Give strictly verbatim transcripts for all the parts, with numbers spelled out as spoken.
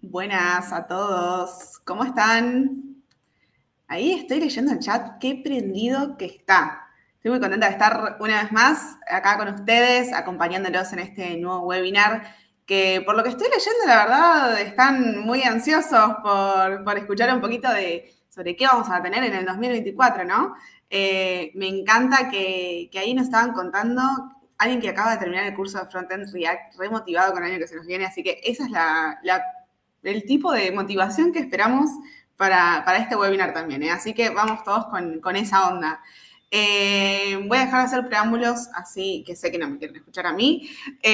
Buenas a todos, ¿cómo están? Ahí estoy leyendo el chat, qué prendido que está. Estoy muy contenta de estar una vez más acá con ustedes, acompañándolos en este nuevo webinar, que por lo que estoy leyendo, la verdad, están muy ansiosos por, por escuchar un poquito de sobre qué vamos a tener en el dos mil veinticuatro, ¿no? Eh, me encanta que, que ahí nos estaban contando alguien que acaba de terminar el curso de Frontend React, re motivado con el año que se nos viene, así que esa es la, la el tipo de motivación que esperamos para, para este webinar también, ¿eh? Así que vamos todos con, con esa onda. Eh, voy a dejar de hacer preámbulos, así que sé que no me quieren escuchar a mí,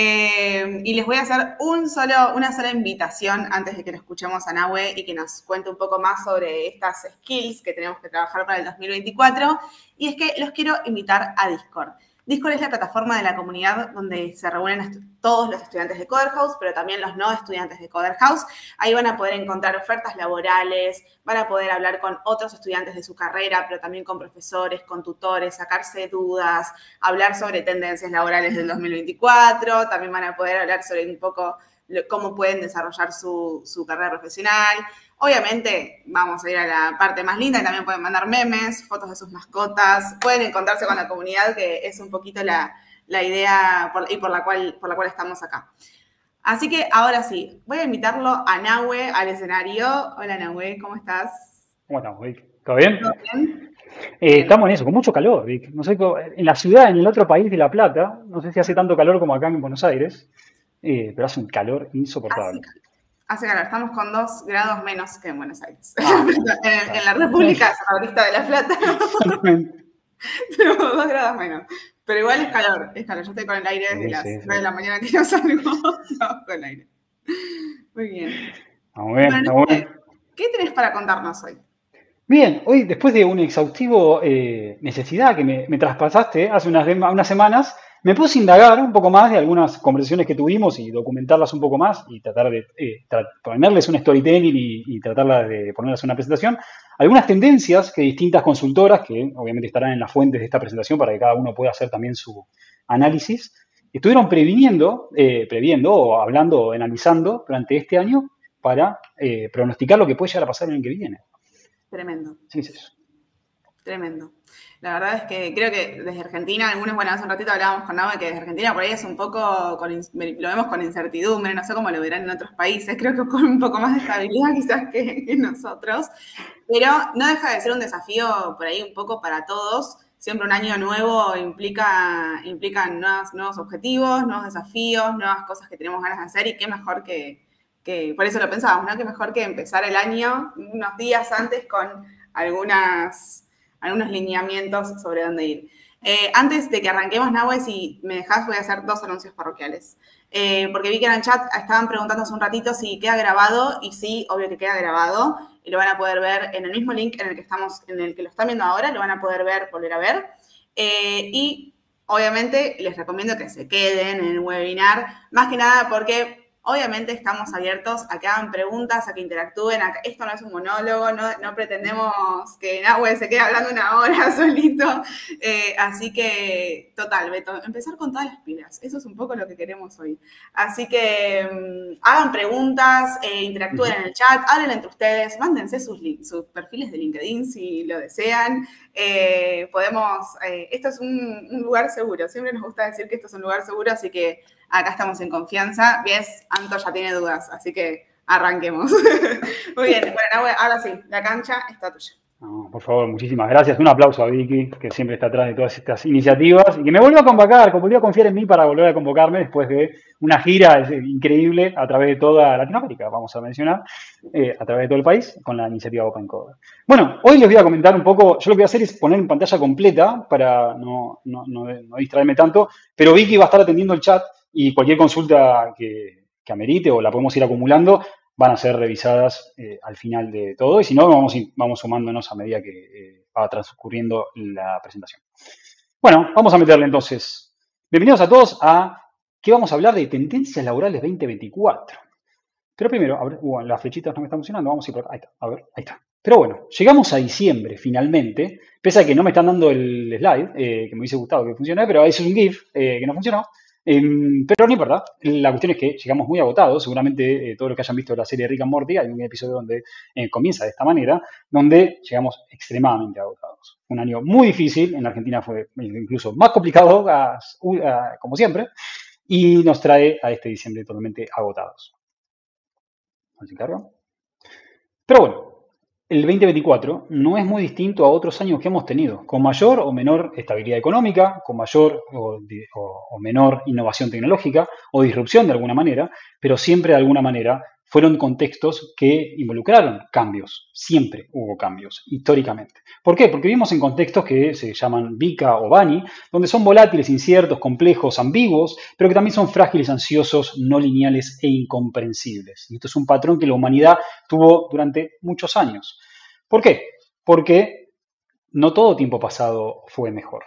eh, y les voy a hacer un solo, una sola invitación antes de que lo escuchemos a Nahue y que nos cuente un poco más sobre estas skills que tenemos que trabajar para el dos mil veinticuatro, y es que los quiero invitar a Discord. Discord es la plataforma de la comunidad donde se reúnen todos los estudiantes de Coderhouse, pero también los no estudiantes de Coderhouse. Ahí van a poder encontrar ofertas laborales, van a poder hablar con otros estudiantes de su carrera, pero también con profesores, con tutores, sacarse dudas, hablar sobre tendencias laborales del dos mil veinticuatro, también van a poder hablar sobre un poco cómo pueden desarrollar su, su carrera profesional. Obviamente, vamos a ir a la parte más linda, y también pueden mandar memes, fotos de sus mascotas, pueden encontrarse con la comunidad, que es un poquito la, la idea por, y por la, cual, por la cual estamos acá. Así que ahora sí, voy a invitarlo a Nahue al escenario. Hola Nahue, ¿cómo estás? ¿Cómo estamos, Vic? ¿Todo bien? ¿Todo bien? Eh, Bien. estamos en eso, con mucho calor, Vic. No sé, en la ciudad, en el otro país de La Plata, no sé si hace tanto calor como acá en Buenos Aires, eh, pero hace un calor Hace insoportable. calor. Hace calor, estamos con dos grados menos que en Buenos Aires. Ah, bueno, en, está en la República Saudita de La Plata. exactamente. Tenemos dos grados menos. Pero igual es calor, es calor. Yo estoy con el aire desde Sí, las sí, nueve de sí. la mañana que no salgo. No, con el aire. Muy bien. Estamos bien, Bueno, estamos Nahue, bien. ¿qué tenés para contarnos hoy? Bien, hoy después de un exhaustivo eh, necesidad que me, me traspasaste hace unas, dem- unas semanas, me puse a indagar un poco más de algunas conversaciones que tuvimos y documentarlas un poco más y tratar de eh, tra- ponerles un storytelling y, y tratarla de ponerlas en una presentación. Algunas tendencias que distintas consultoras, que obviamente estarán en las fuentes de esta presentación para que cada uno pueda hacer también su análisis, estuvieron previniendo, eh, previendo o hablando o analizando durante este año para eh, pronosticar lo que puede llegar a pasar el año que viene. Tremendo, Sí, es eso. tremendo. La verdad es que creo que desde Argentina, algunos, bueno, hace un ratito hablábamos con Nahue que desde Argentina por ahí es un poco, con, lo vemos con incertidumbre, no sé cómo lo verán en otros países, creo que con un poco más de estabilidad quizás que, que nosotros, pero no deja de ser un desafío por ahí un poco para todos. Siempre un año nuevo implica, implica nuevos, nuevos objetivos, nuevos desafíos, nuevas cosas que tenemos ganas de hacer, y qué mejor que, que, por eso lo pensábamos, ¿no? Qué mejor que empezar el año unos días antes con algunas, algunos lineamientos sobre dónde ir. Eh, antes de que arranquemos, Nahue, si me dejás, voy a hacer dos anuncios parroquiales. Eh, porque vi que en el chat estaban preguntando hace un ratito si queda grabado, y sí, obvio que queda grabado, y lo van a poder ver en el mismo link en el que estamos, en el que lo están viendo ahora, lo van a poder ver, volver a ver. Eh, y obviamente les recomiendo que se queden en el webinar, más que nada porque obviamente estamos abiertos a que hagan preguntas, a que interactúen. A que, esto no es un monólogo, no, no pretendemos que Nahue se quede hablando una hora solito. Eh, así que, total, Beto, empezar con todas las pilas. Eso es un poco lo que queremos hoy. Así que um, hagan preguntas, eh, interactúen Ujú. en el chat, hablen entre ustedes, mándense sus, sus perfiles de LinkedIn si lo desean. Eh, podemos, eh, esto es un, un lugar seguro. Siempre nos gusta decir que esto es un lugar seguro, así que acá estamos en confianza. Ves, Anto ya tiene dudas, así que arranquemos. Muy bien, bueno, ahora sí, la cancha está tuya. No, por favor, muchísimas gracias. Un aplauso a Vicky, que siempre está atrás de todas estas iniciativas y que me volvió a convocar, que volvió a confiar en mí para volver a convocarme después de una gira increíble a través de toda Latinoamérica, vamos a mencionar, eh, a través de todo el país, con la iniciativa Open Coder. Bueno, hoy les voy a comentar un poco, yo lo que voy a hacer es poner en pantalla completa para no, no, no, no distraerme tanto, pero Vicky va a estar atendiendo el chat y cualquier consulta que, que amerite o la podemos ir acumulando, van a ser revisadas eh, al final de todo y si no, vamos, vamos sumándonos a medida que eh, va transcurriendo la presentación. Bueno, vamos a meterle entonces. Bienvenidos a todos a ¿qué vamos a hablar de tendencias laborales veinte veinticuatro? Pero primero, a ver, uh, las flechitas no me están funcionando, vamos a ir por acá. Ahí está, a ver, ahí está. Pero bueno, llegamos a diciembre finalmente, pese a que no me están dando el slide, eh, que me hubiese gustado que funcionara, pero es un GIF eh, que no funcionó. Em, pero no importa, la cuestión es que llegamos muy agotados. Seguramente eh, todos los que hayan visto la serie Rick and Morty, hay un episodio donde eh, comienza de esta manera, donde llegamos extremadamente agotados. Un año muy difícil, en Argentina fue incluso más complicado, a- a- como siempre, y nos trae a este diciembre totalmente agotados. Así cargo. Pero bueno, el dos mil veinticuatro no es muy distinto a otros años que hemos tenido, con mayor o menor estabilidad económica, con mayor o, di- o- o menor innovación tecnológica o disrupción de alguna manera, pero siempre de alguna manera fueron contextos que involucraron cambios. Siempre hubo cambios, históricamente. ¿Por qué? Porque vivimos en contextos que se llaman VICA o BANI, donde son volátiles, inciertos, complejos, ambiguos, pero que también son frágiles, ansiosos, no lineales e incomprensibles. Y esto es un patrón que la humanidad tuvo durante muchos años. ¿Por qué? Porque no todo tiempo pasado fue mejor.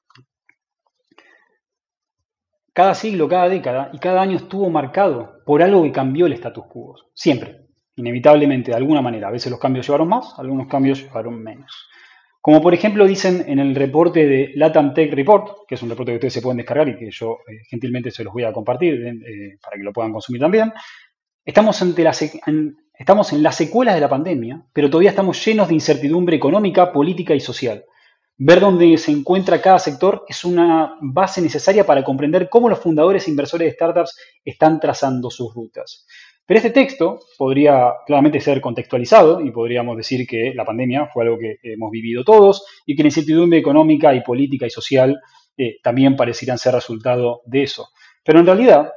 Cada siglo, cada década y cada año estuvo marcado por algo que cambió el status quo. Siempre, inevitablemente, de alguna manera. A veces los cambios llevaron más, algunos cambios llevaron menos. Como por ejemplo dicen en el reporte de LATAM Tech Report, que es un reporte que ustedes se pueden descargar y que yo eh, gentilmente se los voy a compartir eh, para que lo puedan consumir también. Estamos, ante la en, estamos en las secuelas de la pandemia, pero todavía estamos llenos de incertidumbre económica, política y social. Ver dónde se encuentra cada sector es una base necesaria para comprender cómo los fundadores e inversores de startups están trazando sus rutas. Pero este texto podría claramente ser contextualizado y podríamos decir que la pandemia fue algo que hemos vivido todos y que la incertidumbre económica y política y social eh, también parecieran ser resultado de eso. Pero en realidad,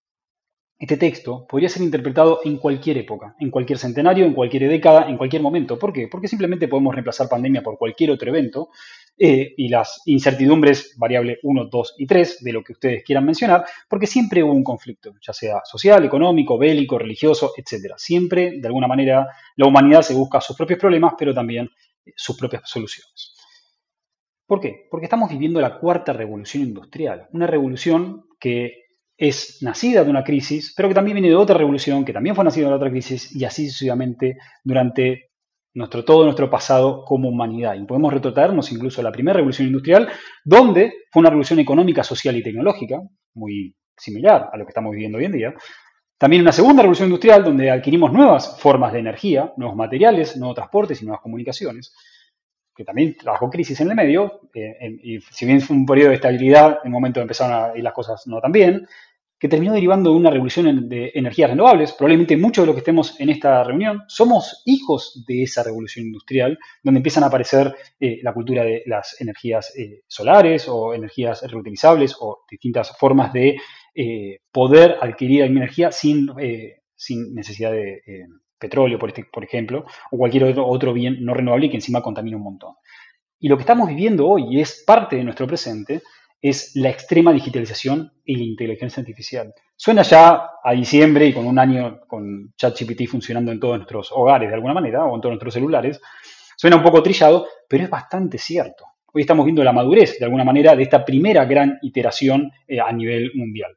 este texto podría ser interpretado en cualquier época, en cualquier centenario, en cualquier década, en cualquier momento. ¿Por qué? Porque simplemente podemos reemplazar pandemia por cualquier otro evento eh, y las incertidumbres, variable uno, dos y tres, de lo que ustedes quieran mencionar, porque siempre hubo un conflicto, ya sea social, económico, bélico, religioso, etcétera. Siempre, de alguna manera, la humanidad se busca sus propios problemas, pero también eh, sus propias soluciones. ¿Por qué? Porque estamos viviendo la cuarta revolución industrial, una revolución que es nacida de una crisis, pero que también viene de otra revolución, que también fue nacida de otra crisis, y así sucesivamente durante nuestro, todo nuestro pasado como humanidad. Y podemos retrotraernos incluso a la primera revolución industrial, donde fue una revolución económica, social y tecnológica, muy similar a lo que estamos viviendo hoy en día. También una segunda revolución industrial, donde adquirimos nuevas formas de energía, nuevos materiales, nuevos transportes y nuevas comunicaciones, que también trabajó crisis en el medio, eh, en, y si bien fue un periodo de estabilidad, en un momento empezaron a ir las cosas no tan bien, que terminó derivando de una revolución en, de energías renovables. Probablemente muchos de los que estemos en esta reunión somos hijos de esa revolución industrial, donde empiezan a aparecer eh, la cultura de las energías eh, solares o energías reutilizables o distintas formas de eh, poder adquirir energía sin, eh, sin necesidad de eh, petróleo, por, este, por ejemplo, o cualquier otro, otro bien no renovable que encima contamina un montón. Y lo que estamos viviendo hoy, y es parte de nuestro presente, es la extrema digitalización y la inteligencia artificial. Suena ya a diciembre y con un año con ChatGPT funcionando en todos nuestros hogares de alguna manera, o en todos nuestros celulares, suena un poco trillado, pero es bastante cierto. Hoy estamos viendo la madurez, de alguna manera, de esta primera gran iteración eh, a nivel mundial.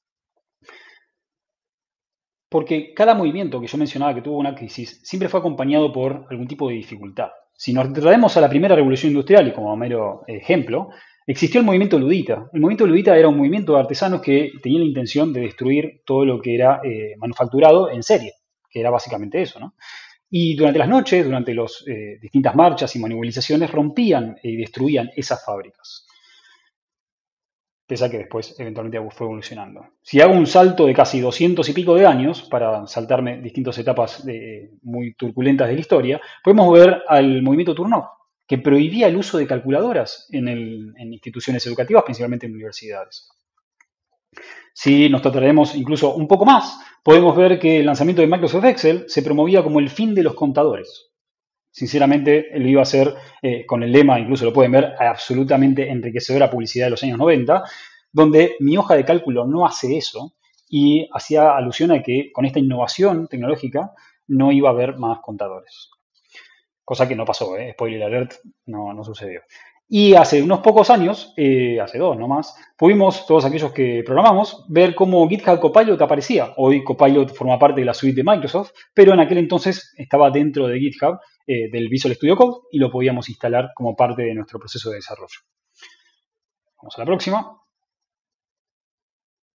Porque cada movimiento que yo mencionaba que tuvo una crisis siempre fue acompañado por algún tipo de dificultad. Si nos traemos a la primera revolución industrial y como mero ejemplo, existió el movimiento ludita. El movimiento ludita era un movimiento de artesanos que tenían la intención de destruir todo lo que era eh, manufacturado en serie, que era básicamente eso, ¿no? Y durante las noches, durante las eh, distintas marchas y movilizaciones, rompían y destruían esas fábricas, pese a que después eventualmente fue evolucionando. Si hago un salto de casi doscientos y pico de años, para saltarme distintas etapas de, muy turbulentas de la historia, podemos ver al movimiento Turnov, que prohibía el uso de calculadoras en, el, en instituciones educativas, principalmente en universidades. Si nos trataremos incluso un poco más, podemos ver que el lanzamiento de Microsoft Excel se promovía como el fin de los contadores. Sinceramente, lo iba a hacer eh, con el lema, incluso lo pueden ver, absolutamente enriquecedora publicidad de los años noventa, donde mi hoja de cálculo no hace eso y hacía alusión a que con esta innovación tecnológica no iba a haber más contadores. Cosa que no pasó, ¿eh? Spoiler alert, no, no sucedió. Y hace unos pocos años, eh, hace dos nomás, pudimos, todos aquellos que programamos, ver cómo GitHub Copilot aparecía. Hoy Copilot forma parte de la suite de Microsoft, pero en aquel entonces estaba dentro de GitHub, eh, del Visual Studio Code, y lo podíamos instalar como parte de nuestro proceso de desarrollo. Vamos a la próxima.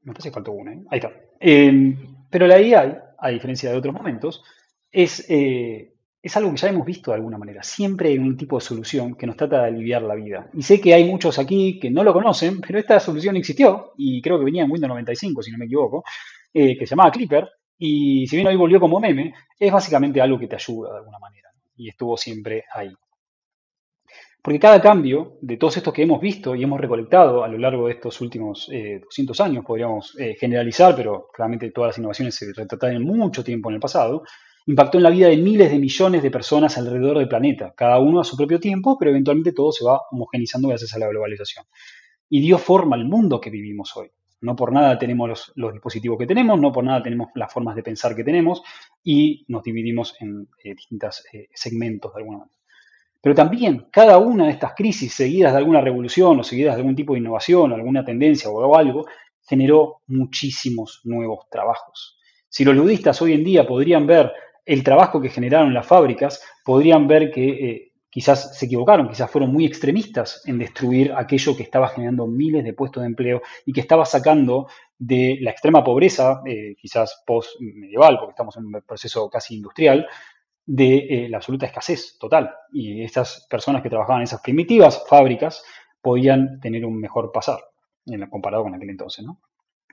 Me parece que faltó una, ¿eh? Ahí está. Eh, pero la I A, a diferencia de otros momentos, es, eh, es algo que ya hemos visto de alguna manera. Siempre hay un tipo de solución que nos trata de aliviar la vida. Y sé que hay muchos aquí que no lo conocen, pero esta solución existió y creo que venía en Windows noventa y cinco, si no me equivoco, eh, que se llamaba Clipper. Y si bien hoy volvió como meme, es básicamente algo que te ayuda de alguna manera, ¿no? Y estuvo siempre ahí. Porque cada cambio de todos estos que hemos visto y hemos recolectado a lo largo de estos últimos eh, doscientos años, podríamos eh, generalizar, pero claramente todas las innovaciones se retrataron en mucho tiempo en el pasado, impactó en la vida de miles de millones de personas alrededor del planeta, cada uno a su propio tiempo, pero eventualmente todo se va homogenizando gracias a la globalización. Y dio forma al mundo que vivimos hoy. No por nada tenemos los, los dispositivos que tenemos, no por nada tenemos las formas de pensar que tenemos y nos dividimos en eh, distintos eh, segmentos de alguna manera. Pero también cada una de estas crisis seguidas de alguna revolución o seguidas de algún tipo de innovación o alguna tendencia o algo, generó muchísimos nuevos trabajos. Si los ludistas hoy en día podrían ver el trabajo que generaron las fábricas, podrían ver que eh, quizás se equivocaron, quizás fueron muy extremistas en destruir aquello que estaba generando miles de puestos de empleo y que estaba sacando de la extrema pobreza, eh, quizás post-medieval, porque estamos en un proceso casi industrial, de eh, la absoluta escasez total. Y estas personas que trabajaban en esas primitivas fábricas podían tener un mejor pasar en la, comparado con aquel entonces, ¿no?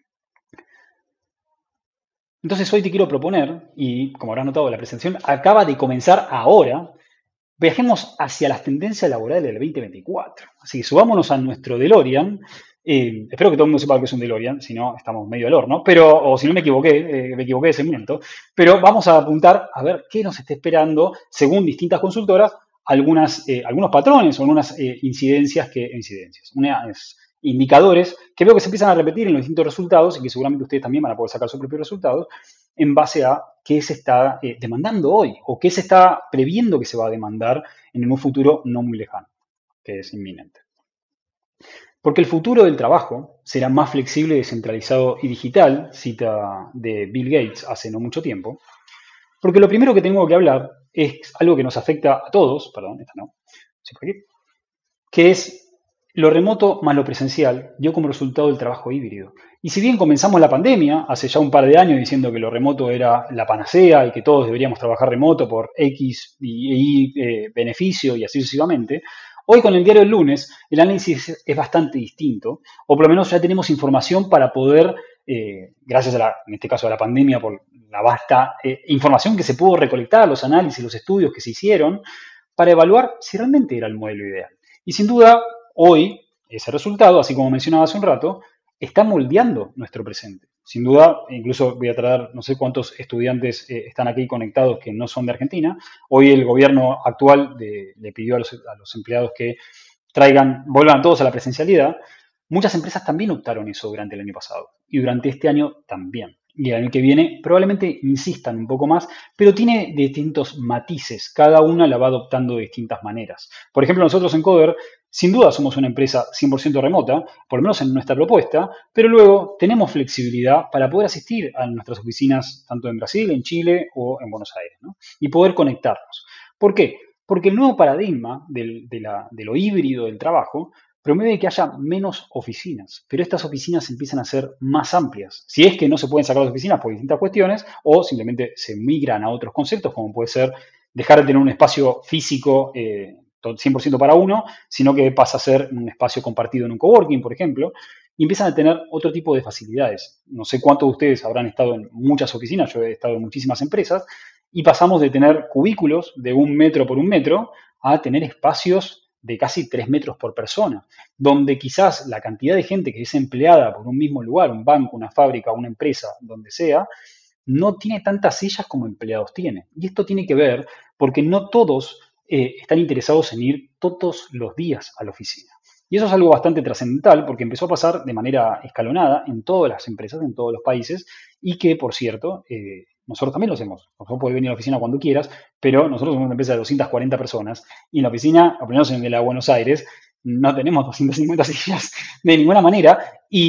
Entonces hoy te quiero proponer, y como habrás notado la presentación, acaba de comenzar ahora, viajemos hacia las tendencias laborales del veinte veinticuatro. Así que subámonos a nuestro DeLorean. Eh, espero que todo el mundo sepa lo que es un DeLorean, si no, estamos medio al horno, pero, o si no me equivoqué, eh, me equivoqué de segmento, pero vamos a apuntar a ver qué nos está esperando, según distintas consultoras, algunas, eh, algunos patrones o algunas eh, incidencias, que, incidencias, unas, indicadores que veo que se empiezan a repetir en los distintos resultados y que seguramente ustedes también van a poder sacar sus propios resultados en base a qué se está eh, demandando hoy o qué se está previendo que se va a demandar en un futuro no muy lejano, que es inminente. Porque el futuro del trabajo será más flexible, descentralizado y digital, cita de Bill Gates hace no mucho tiempo. Porque lo primero que tengo que hablar es algo que nos afecta a todos, perdón, esta no, sí, por aquí, que es lo remoto más lo presencial dio como resultado el trabajo híbrido. Y si bien comenzamos la pandemia hace ya un par de años diciendo que lo remoto era la panacea y que todos deberíamos trabajar remoto por X y Y eh, beneficio y así sucesivamente, hoy con el diario del lunes el análisis es bastante distinto, o por lo menos ya tenemos información para poder, eh, gracias a la, en este caso a la pandemia, por la vasta eh, información que se pudo recolectar, los análisis, los estudios que se hicieron, para evaluar si realmente era el modelo ideal. Y sin duda, hoy, ese resultado, así como mencionaba hace un rato, está moldeando nuestro presente. Sin duda, incluso voy a traer, no sé cuántos estudiantes eh, están aquí conectados que no son de Argentina. Hoy el gobierno actual de, le pidió a los, a los empleados que traigan, vuelvan todos a la presencialidad. Muchas empresas también optaron eso durante el año pasado y durante este año también. Y el año que viene probablemente insistan un poco más, pero tiene distintos matices. Cada una la va adoptando de distintas maneras. Por ejemplo, nosotros en Coder, sin duda somos una empresa cien por ciento remota, por lo menos en nuestra propuesta, pero luego tenemos flexibilidad para poder asistir a nuestras oficinas tanto en Brasil, en Chile o en Buenos Aires, ¿no? Y poder conectarnos. ¿Por qué? Porque el nuevo paradigma del, de, la, de lo híbrido del trabajo promueve que haya menos oficinas, pero estas oficinas empiezan a ser más amplias. Si es que no se pueden sacar las oficinas por distintas cuestiones o simplemente se migran a otros conceptos, como puede ser dejar de tener un espacio físico eh, cien por ciento para uno, sino que pasa a ser un espacio compartido en un coworking, por ejemplo, y empiezan a tener otro tipo de facilidades. No sé cuántos de ustedes habrán estado en muchas oficinas, yo he estado en muchísimas empresas, y pasamos de tener cubículos de un metro por un metro a tener espacios de casi tres metros por persona, donde quizás la cantidad de gente que es empleada por un mismo lugar, un banco, una fábrica, una empresa, donde sea, no tiene tantas sillas como empleados tiene. Y esto tiene que ver porque no todos eh, están interesados en ir todos los días a la oficina. Y eso es algo bastante trascendental porque empezó a pasar de manera escalonada en todas las empresas, en todos los países, y que, por cierto, eh, nosotros también lo hacemos. Nosotros podés venir a la oficina cuando quieras, pero nosotros somos una empresa de doscientas cuarenta personas y en la oficina, al menos en la Buenos Aires, no tenemos doscientas cincuenta sillas de ninguna manera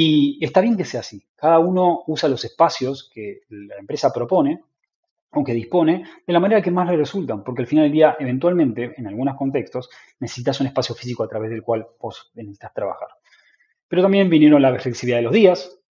y está bien que sea así. Cada uno usa los espacios que la empresa propone o que dispone de la manera que más le resultan, porque al final del día, eventualmente, en algunos contextos, necesitas un espacio físico a través del cual vos necesitas trabajar. Pero también vinieron la flexibilidad de los días,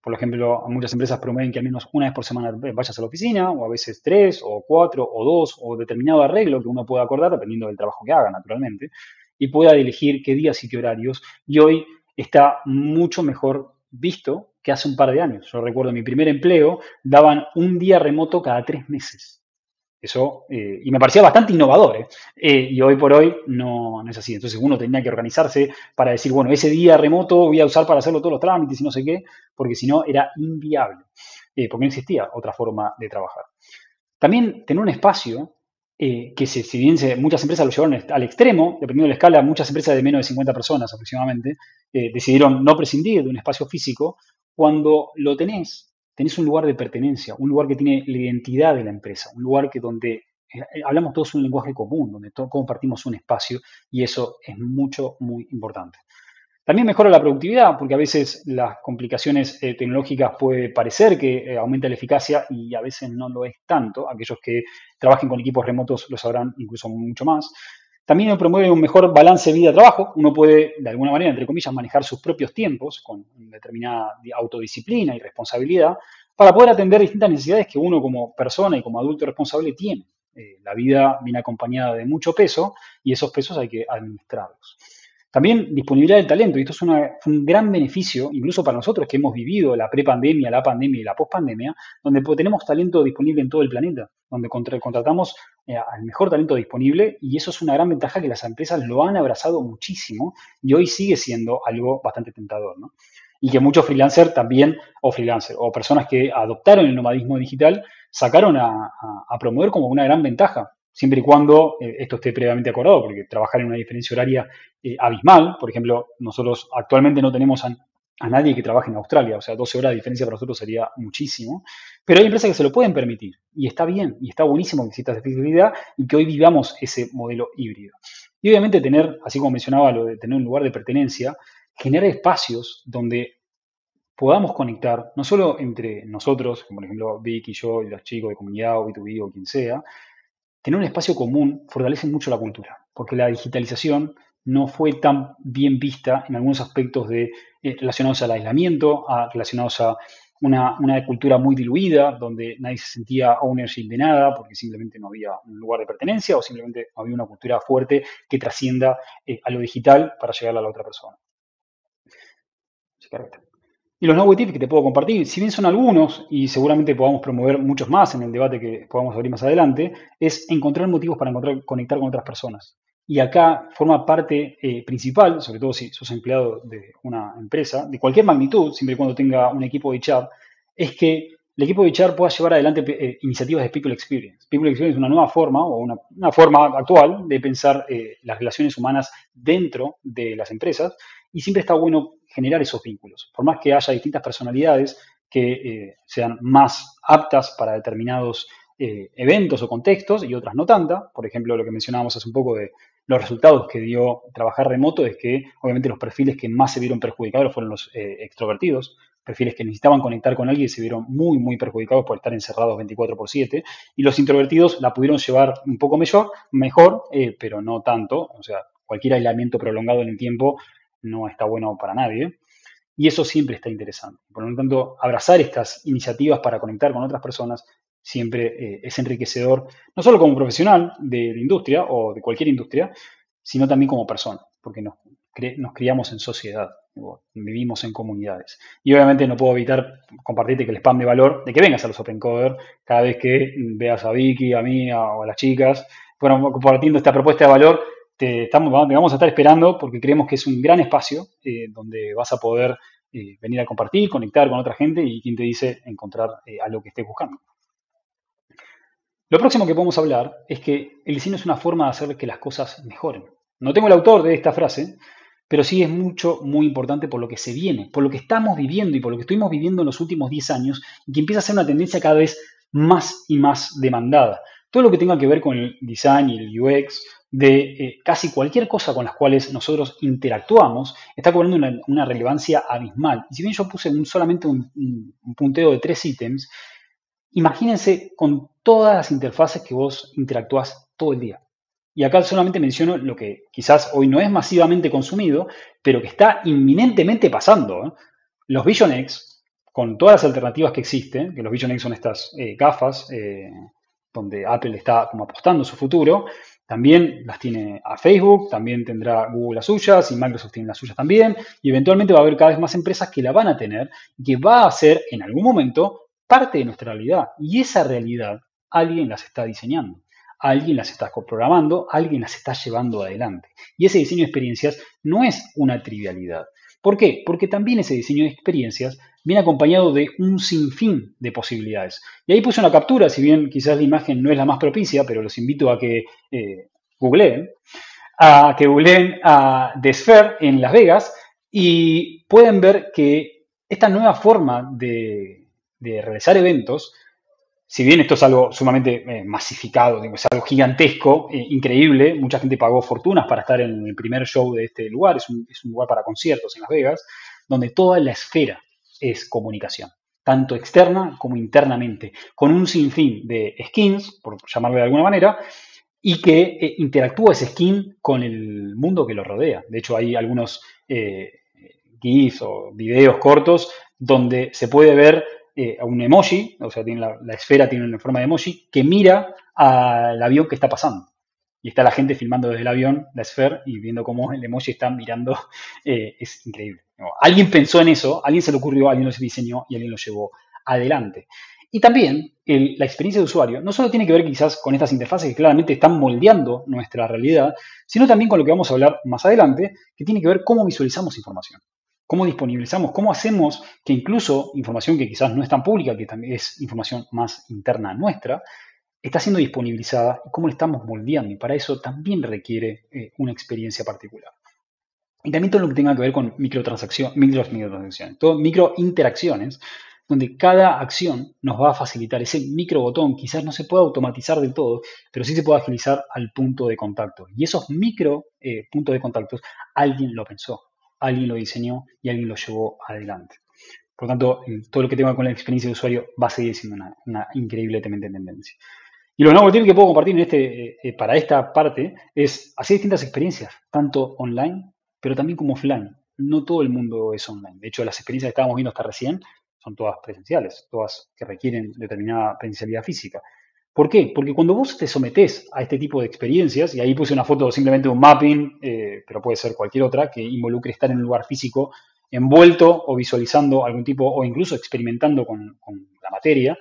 Por ejemplo, muchas empresas promueven que al menos una vez por semana vayas a la oficina, o a veces tres, o cuatro, o dos, o determinado arreglo que uno pueda acordar, dependiendo del trabajo que haga, naturalmente, y pueda elegir qué días y qué horarios. Y hoy está mucho mejor visto que hace un par de años. Yo recuerdo mi primer empleo, daban un día remoto cada tres meses. Eso, eh, y me parecía bastante innovador, ¿eh? Eh, y hoy por hoy no, no es así. Entonces uno tenía que organizarse para decir, bueno, ese día remoto voy a usar para hacerlo todos los trámites y no sé qué, porque si no era inviable, eh, porque no existía otra forma de trabajar. También tener un espacio eh, que se, si bien se, muchas empresas lo llevaron al extremo, dependiendo de la escala, muchas empresas de menos de cincuenta personas aproximadamente eh, decidieron no prescindir de un espacio físico. Cuando lo tenés, tenés un lugar de pertenencia, un lugar que tiene la identidad de la empresa, un lugar que donde eh, hablamos todos un lenguaje común, donde todos compartimos un espacio y eso es mucho, muy importante. También mejora la productividad, porque a veces las complicaciones eh, tecnológicas puede parecer que eh, aumenta la eficacia y a veces no lo es tanto. Aquellos que trabajen con equipos remotos lo sabrán incluso mucho más. También promueve un mejor balance vida-trabajo. Uno puede, de alguna manera, entre comillas, manejar sus propios tiempos con determinada autodisciplina y responsabilidad para poder atender distintas necesidades que uno como persona y como adulto responsable tiene. Eh, la vida viene acompañada de mucho peso y esos pesos hay que administrarlos. También disponibilidad del talento, y esto es una, un gran beneficio, incluso para nosotros que hemos vivido la prepandemia, la pandemia y la pospandemia, donde tenemos talento disponible en todo el planeta, donde contra, contratamos eh, al mejor talento disponible, y eso es una gran ventaja que las empresas lo han abrazado muchísimo, y hoy sigue siendo algo bastante tentador, ¿no? Y que muchos freelancers también, o freelancers, o personas que adoptaron el nomadismo digital, sacaron a, a, a promover como una gran ventaja, siempre y cuando eh, esto esté previamente acordado, porque trabajar en una diferencia horaria eh, abismal, por ejemplo, nosotros actualmente no tenemos a, a nadie que trabaje en Australia, o sea, doce horas de diferencia para nosotros sería muchísimo, pero hay empresas que se lo pueden permitir, y está bien, y está buenísimo que exista esa flexibilidad y que hoy vivamos ese modelo híbrido. Y obviamente tener, así como mencionaba, lo de tener un lugar de pertenencia, generar espacios donde podamos conectar, no solo entre nosotros, como por ejemplo Vic y yo y los chicos de comunidad o B dos B o quien sea, tener un espacio común fortalece mucho la cultura, porque la digitalización no fue tan bien vista en algunos aspectos de, eh, relacionados al aislamiento, a, relacionados a una, una, cultura muy diluida, donde nadie se sentía ownership de nada, porque simplemente no había un lugar de pertenencia o simplemente no había una cultura fuerte que trascienda eh, a lo digital para llegar a la otra persona. Y los no tips que te puedo compartir, si bien son algunos, y seguramente podamos promover muchos más en el debate que podamos abrir más adelante, es encontrar motivos para encontrar, conectar con otras personas. Y acá forma parte eh, principal, sobre todo si sos empleado de una empresa, de cualquier magnitud, siempre y cuando tenga un equipo de H R, es que el equipo de H R pueda llevar adelante eh, iniciativas de People Experience. People Experience es una nueva forma, o una, una forma actual de pensar eh, las relaciones humanas dentro de las empresas, y siempre está bueno generar esos vínculos. Por más que haya distintas personalidades que eh, sean más aptas para determinados eh, eventos o contextos y otras no tantas. Por ejemplo, lo que mencionábamos hace un poco de los resultados que dio trabajar remoto es que obviamente los perfiles que más se vieron perjudicados fueron los eh, extrovertidos, perfiles que necesitaban conectar con alguien y se vieron muy, muy perjudicados por estar encerrados veinticuatro por siete, y los introvertidos la pudieron llevar un poco mejor, mejor eh, pero no tanto. O sea, cualquier aislamiento prolongado en el tiempo no está bueno para nadie, y eso siempre está interesante. Por lo tanto, abrazar estas iniciativas para conectar con otras personas siempre eh, es enriquecedor, no solo como profesional de la industria o de cualquier industria, sino también como persona, porque nos, nos criamos en sociedad, vivimos en comunidades. Y obviamente no puedo evitar compartirte que el spam de valor de que vengas a los Open Coder cada vez que veas a Vicky, a mí a, o a las chicas, bueno, compartiendo esta propuesta de valor. Te, estamos, te vamos a estar esperando porque creemos que es un gran espacio eh, donde vas a poder eh, venir a compartir, conectar con otra gente y quien te dice encontrar eh, algo que estés buscando. Lo próximo que podemos hablar es que el diseño es una forma de hacer que las cosas mejoren. No tengo el autor de esta frase, pero sí es mucho, muy importante por lo que se viene, por lo que estamos viviendo y por lo que estuvimos viviendo en los últimos diez años y que empieza a ser una tendencia cada vez más y más demandada. Todo lo que tenga que ver con el design y el U X, de eh, casi cualquier cosa con las cuales nosotros interactuamos, está cobrando una, una relevancia abismal. Y si bien yo puse un, solamente un, un, un punteo de tres ítems, imagínense con todas las interfaces que vos interactuás todo el día. Y acá solamente menciono lo que quizás hoy no es masivamente consumido, pero que está inminentemente pasando, ¿eh? Los Vision X, con todas las alternativas que existen, que los Vision X son estas eh, gafas, eh, donde Apple está como apostando su futuro, también las tiene a Facebook, también tendrá Google las suyas y Microsoft tiene las suyas también, y eventualmente va a haber cada vez más empresas que la van a tener y que va a ser en algún momento parte de nuestra realidad. Y esa realidad alguien las está diseñando, alguien las está programando, alguien las está llevando adelante. Y ese diseño de experiencias no es una trivialidad. ¿Por qué? Porque también ese diseño de experiencias viene acompañado de un sinfín de posibilidades. Y ahí puse una captura, si bien quizás la imagen no es la más propicia, pero los invito a que eh, googleen, a que googleen a The Sphere en Las Vegas y pueden ver que esta nueva forma de, de realizar eventos, si bien esto es algo sumamente eh, masificado, digo, es algo gigantesco, eh, increíble, mucha gente pagó fortunas para estar en el primer show de este lugar, es un, es un lugar para conciertos en Las Vegas, donde toda la esfera es comunicación, tanto externa como internamente, con un sinfín de skins, por llamarlo de alguna manera, y que eh, interactúa ese skin con el mundo que lo rodea. De hecho, hay algunos eh, GIFs o videos cortos donde se puede ver eh, un emoji, o sea, tiene la, la esfera tiene una forma de emoji, que mira al avión que está pasando. Y está la gente filmando desde el avión, la esfera, y viendo cómo el emoji está mirando. Eh, es increíble. Alguien pensó en eso, alguien se le ocurrió, alguien lo diseñó y alguien lo llevó adelante. Y también el, la experiencia de usuario no solo tiene que ver quizás con estas interfaces que claramente están moldeando nuestra realidad, sino también con lo que vamos a hablar más adelante, que tiene que ver cómo visualizamos información, cómo disponibilizamos, cómo hacemos que incluso información que quizás no es tan pública, que también es información más interna nuestra, está siendo disponibilizada y cómo la estamos moldeando. Y para eso también requiere eh, una experiencia particular. Y también todo lo que tenga que ver con microtransacciones, micro, microtransacciones, todo microinteracciones, donde cada acción nos va a facilitar ese micro botón. Quizás no se pueda automatizar del todo, pero sí se puede agilizar al punto de contacto. Y esos micro eh, puntos de contactos, alguien lo pensó, alguien lo diseñó y alguien lo llevó adelante. Por lo tanto, todo lo que tenga que ver con la experiencia de usuario va a seguir siendo una, una increíble tendencia. Y los nuevos tips que puedo compartir en este, eh, para esta parte es hacer distintas experiencias, tanto online, pero también como offline. No todo el mundo es online. De hecho, las experiencias que estábamos viendo hasta recién son todas presenciales, todas que requieren determinada presencialidad física. ¿Por qué? Porque cuando vos te sometés a este tipo de experiencias, y ahí puse una foto simplemente de un mapping, eh, pero puede ser cualquier otra, que involucre estar en un lugar físico envuelto o visualizando algún tipo, o incluso experimentando con, con la materia,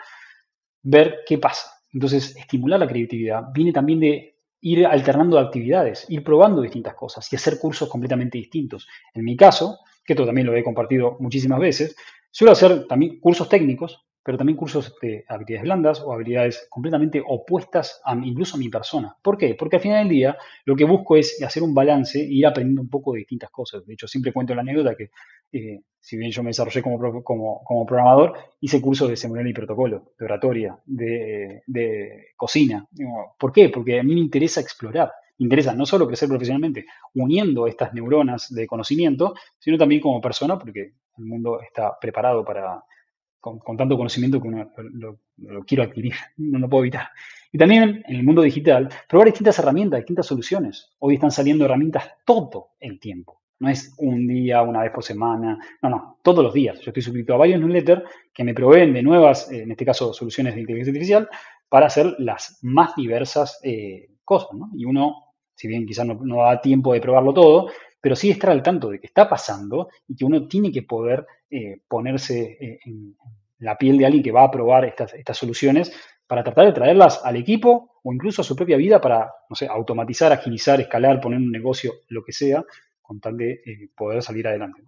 ver qué pasa. Entonces, estimular la creatividad viene también de ir alternando actividades, ir probando distintas cosas y hacer cursos completamente distintos. En mi caso, que esto también lo he compartido muchísimas veces, suelo hacer también cursos técnicos, pero también cursos de habilidades blandas o habilidades completamente opuestas a, incluso a mi persona. ¿Por qué? Porque al final del día lo que busco es hacer un balance e ir aprendiendo un poco de distintas cosas. De hecho, siempre cuento la anécdota que, eh, si bien yo me desarrollé como, como, como programador, hice cursos de ceremonial y protocolo, de oratoria, de, de cocina. ¿Por qué? Porque a mí me interesa explorar. Me interesa no solo crecer profesionalmente uniendo estas neuronas de conocimiento, sino también como persona, porque el mundo está preparado para... Con, con, tanto conocimiento que uno lo, lo, lo quiero adquirir, no lo puedo evitar. Y también en el mundo digital, probar distintas herramientas, distintas soluciones. Hoy están saliendo herramientas todo el tiempo. No es un día, una vez por semana, no, no, todos los días. Yo estoy suscrito a varios newsletters que me proveen de nuevas, en este caso, soluciones de inteligencia artificial para hacer las más diversas eh, cosas, ¿no? Y uno, si bien quizás no, no da tiempo de probarlo todo, pero sí estar al tanto de que está pasando y que uno tiene que poder eh, ponerse eh, en la piel de alguien que va a probar estas, estas soluciones para tratar de traerlas al equipo o incluso a su propia vida para, no sé, automatizar, agilizar, escalar, poner un negocio, lo que sea, con tal de eh, poder salir adelante.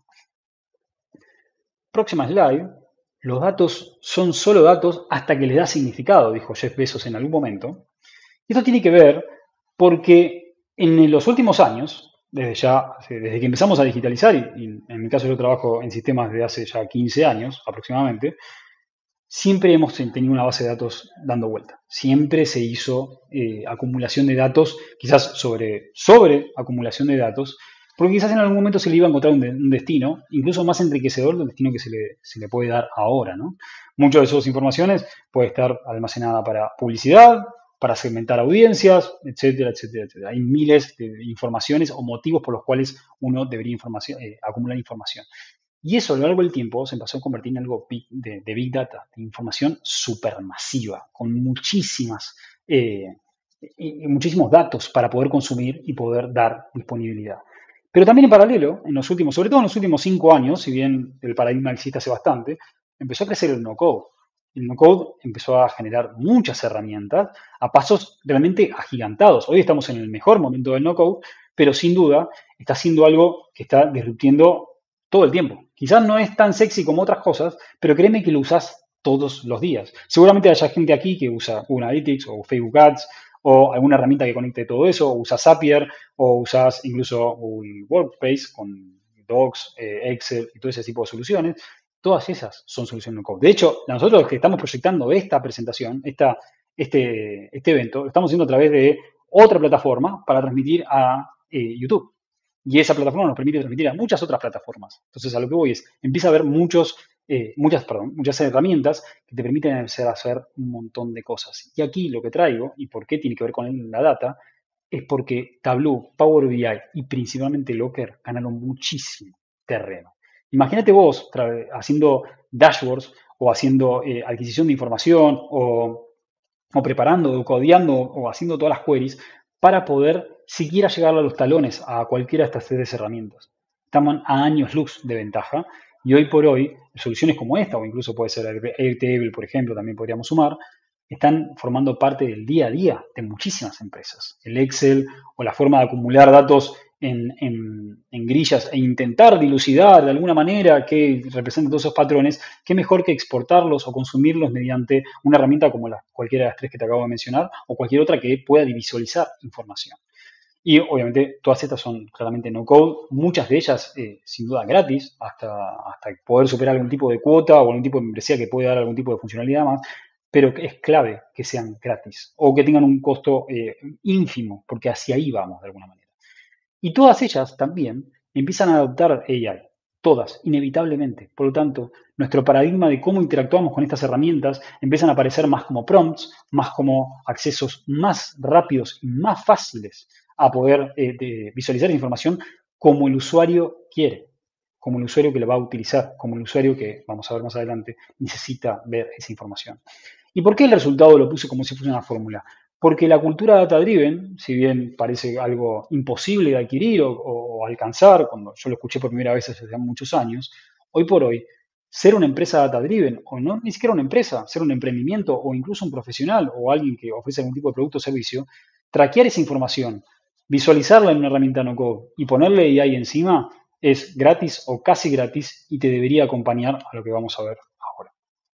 Próxima slide. Los datos son solo datos hasta que les da significado, dijo Jeff Bezos en algún momento. Y esto tiene que ver porque en los últimos años, desde ya, desde que empezamos a digitalizar, y, y en mi caso yo trabajo en sistemas de hace ya quince años aproximadamente, siempre hemos tenido una base de datos dando vuelta. Siempre se hizo eh, acumulación de datos, quizás sobre, sobre acumulación de datos, porque quizás en algún momento se le iba a encontrar un, de, un destino, incluso más enriquecedor del destino que se le, se le puede dar ahora, ¿no? Muchas de esas informaciones puede estar almacenada para publicidad, para segmentar audiencias, etcétera, etcétera, etcétera. Hay miles de informaciones o motivos por los cuales uno debería información, eh, acumular información. Y eso a lo largo del tiempo se empezó a convertir en algo big- de, de Big Data, de información supermasiva, con muchísimas, eh, y- y muchísimos datos para poder consumir y poder dar disponibilidad. Pero también en paralelo, en los últimos, sobre todo en los últimos cinco años, si bien el paradigma existe hace bastante, empezó a crecer el no-code. El no-code empezó a generar muchas herramientas a pasos realmente agigantados. Hoy estamos en el mejor momento del no-code, pero sin duda está haciendo algo que está disruptiendo todo el tiempo. Quizás no es tan sexy como otras cosas, pero créeme que lo usas todos los días. Seguramente haya gente aquí que usa Google Analytics o Facebook Ads o alguna herramienta que conecte todo eso, o usas Zapier, o usas incluso Google Workspace con Docs, eh, Excel y todo ese tipo de soluciones. Todas esas son soluciones no code. De hecho, nosotros que estamos proyectando esta presentación, esta, este, este evento, lo estamos haciendo a través de otra plataforma para transmitir a eh, YouTube. Y esa plataforma nos permite transmitir a muchas otras plataformas. Entonces, a lo que voy es, empieza a haber muchos, eh, muchas, perdón, muchas herramientas que te permiten hacer, hacer un montón de cosas. Y aquí lo que traigo, y por qué tiene que ver con la data, es porque Tableau, Power B I y principalmente Locker ganaron muchísimo terreno. Imagínate vos haciendo dashboards o haciendo eh, adquisición de información o, o preparando o codeando o haciendo todas las queries para poder siquiera llegar a los talones a cualquiera de estas tres herramientas. Estamos a años luz de ventaja y hoy por hoy soluciones como esta o incluso puede ser Airtable, por ejemplo, también podríamos sumar, están formando parte del día a día de muchísimas empresas. El Excel o la forma de acumular datos en, en, en grillas e intentar dilucidar de alguna manera que representen todos esos patrones, qué mejor que exportarlos o consumirlos mediante una herramienta como la, cualquiera de las tres que te acabo de mencionar o cualquier otra que pueda visualizar información. Y obviamente todas estas son claramente no code, muchas de ellas eh, sin duda gratis, hasta, hasta poder superar algún tipo de cuota o algún tipo de membresía que puede dar algún tipo de funcionalidad más, pero es clave que sean gratis o que tengan un costo eh, ínfimo, porque hacia ahí vamos de alguna manera. Y todas ellas también empiezan a adoptar A I, todas, inevitablemente. Por lo tanto, nuestro paradigma de cómo interactuamos con estas herramientas empiezan a aparecer más como prompts, más como accesos más rápidos y más fáciles a poder eh, de visualizar información como el usuario quiere, como el usuario que lo va a utilizar, como el usuario que, vamos a ver más adelante, necesita ver esa información. ¿Y por qué el resultado lo puse como si fuese una fórmula? Porque la cultura data-driven, si bien parece algo imposible de adquirir o, o, alcanzar, cuando yo lo escuché por primera vez hace muchos años, hoy por hoy, ser una empresa data-driven, o no ni siquiera una empresa, ser un emprendimiento o incluso un profesional o alguien que ofrece algún tipo de producto o servicio, traquear esa información, visualizarla en una herramienta no-code y ponerle A I encima es gratis o casi gratis y te debería acompañar a lo que vamos a ver ahora.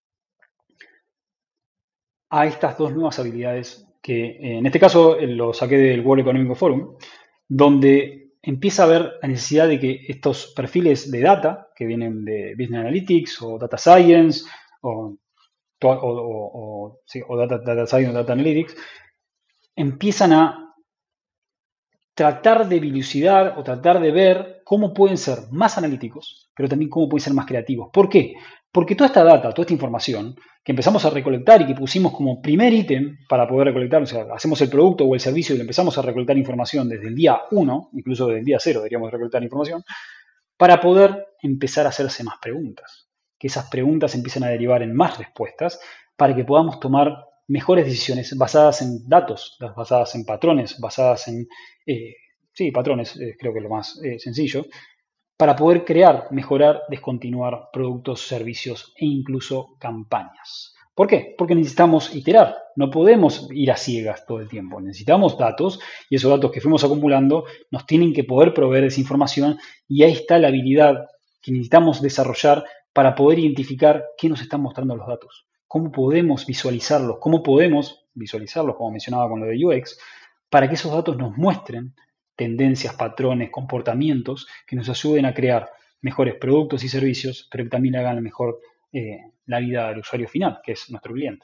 A estas dos nuevas habilidades que en este caso lo saqué del World Economic Forum, donde empieza a haber la necesidad de que estos perfiles de data, que vienen de Business Analytics o Data Science o, o, o, o, sí, o data, data Science o Data Analytics, empiezan a tratar de dilucidar o tratar de ver cómo pueden ser más analíticos, pero también cómo pueden ser más creativos. ¿Por qué? Porque toda esta data, toda esta información que empezamos a recolectar y que pusimos como primer ítem para poder recolectar, o sea, hacemos el producto o el servicio y empezamos a recolectar información desde el día uno, incluso desde el día cero deberíamos recolectar información, para poder empezar a hacerse más preguntas. Que esas preguntas empiecen a derivar en más respuestas para que podamos tomar mejores decisiones basadas en datos, basadas en patrones, basadas en, eh, sí, patrones, eh, creo que es lo más eh, sencillo, para poder crear, mejorar, descontinuar productos, servicios e incluso campañas. ¿Por qué? Porque necesitamos iterar, no podemos ir a ciegas todo el tiempo, necesitamos datos y esos datos que fuimos acumulando nos tienen que poder proveer esa información y ahí está la habilidad que necesitamos desarrollar para poder identificar qué nos están mostrando los datos, cómo podemos visualizarlos, cómo podemos visualizarlos, como mencionaba con lo de U X, para que esos datos nos muestren tendencias, patrones, comportamientos que nos ayuden a crear mejores productos y servicios, pero que también hagan mejor eh, la vida del usuario final, que es nuestro cliente.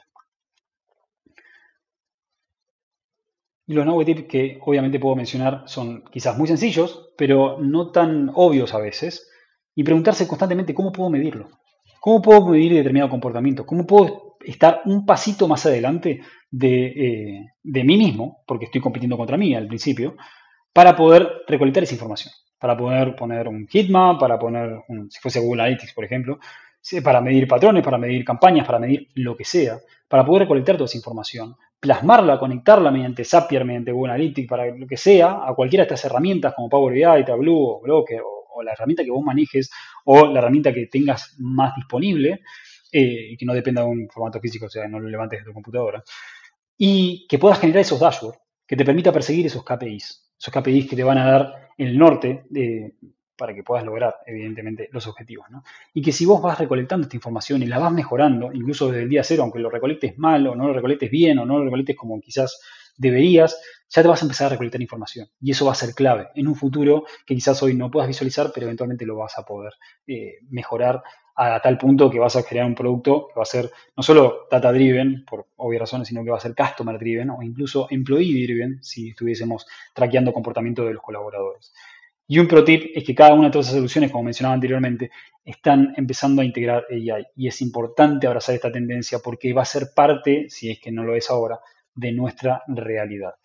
Y los nuevos tips que obviamente puedo mencionar son quizás muy sencillos, pero no tan obvios a veces, y preguntarse constantemente cómo puedo medirlo. ¿Cómo puedo medir determinado comportamiento? ¿Cómo puedo estar un pasito más adelante de, eh, de mí mismo, porque estoy compitiendo contra mí al principio, para poder recolectar esa información, para poder poner un heatmap, para poner, un, si fuese Google Analytics, por ejemplo, sí, para medir patrones, para medir campañas, para medir lo que sea, para poder recolectar toda esa información, plasmarla, conectarla mediante Zapier, mediante Google Analytics, para lo que sea, a cualquiera de estas herramientas como Power B I, Tableau o Blocker, o, o la herramienta que vos manejes, o la herramienta que tengas más disponible, eh, y que no dependa de un formato físico, o sea, no lo levantes de tu computadora, y que puedas generar esos dashboards, que te permita perseguir esos K P Is, esos K P Is que te van a dar el norte de, para que puedas lograr, evidentemente, los objetivos, ¿no? Y que si vos vas recolectando esta información y la vas mejorando, incluso desde el día cero, aunque lo recolectes mal o no lo recolectes bien o no lo recolectes como quizás deberías, ya te vas a empezar a recolectar información. Y eso va a ser clave en un futuro que quizás hoy no puedas visualizar, pero eventualmente lo vas a poder eh, mejorar a tal punto que vas a crear un producto que va a ser no solo data driven, por obvias razones, sino que va a ser customer driven o incluso employee driven si estuviésemos traqueando comportamiento de los colaboradores. Y un pro tip es que cada una de todas esas soluciones, como mencionaba anteriormente, están empezando a integrar A I. Y es importante abrazar esta tendencia porque va a ser parte, si es que no lo es ahora, de nuestra realidad.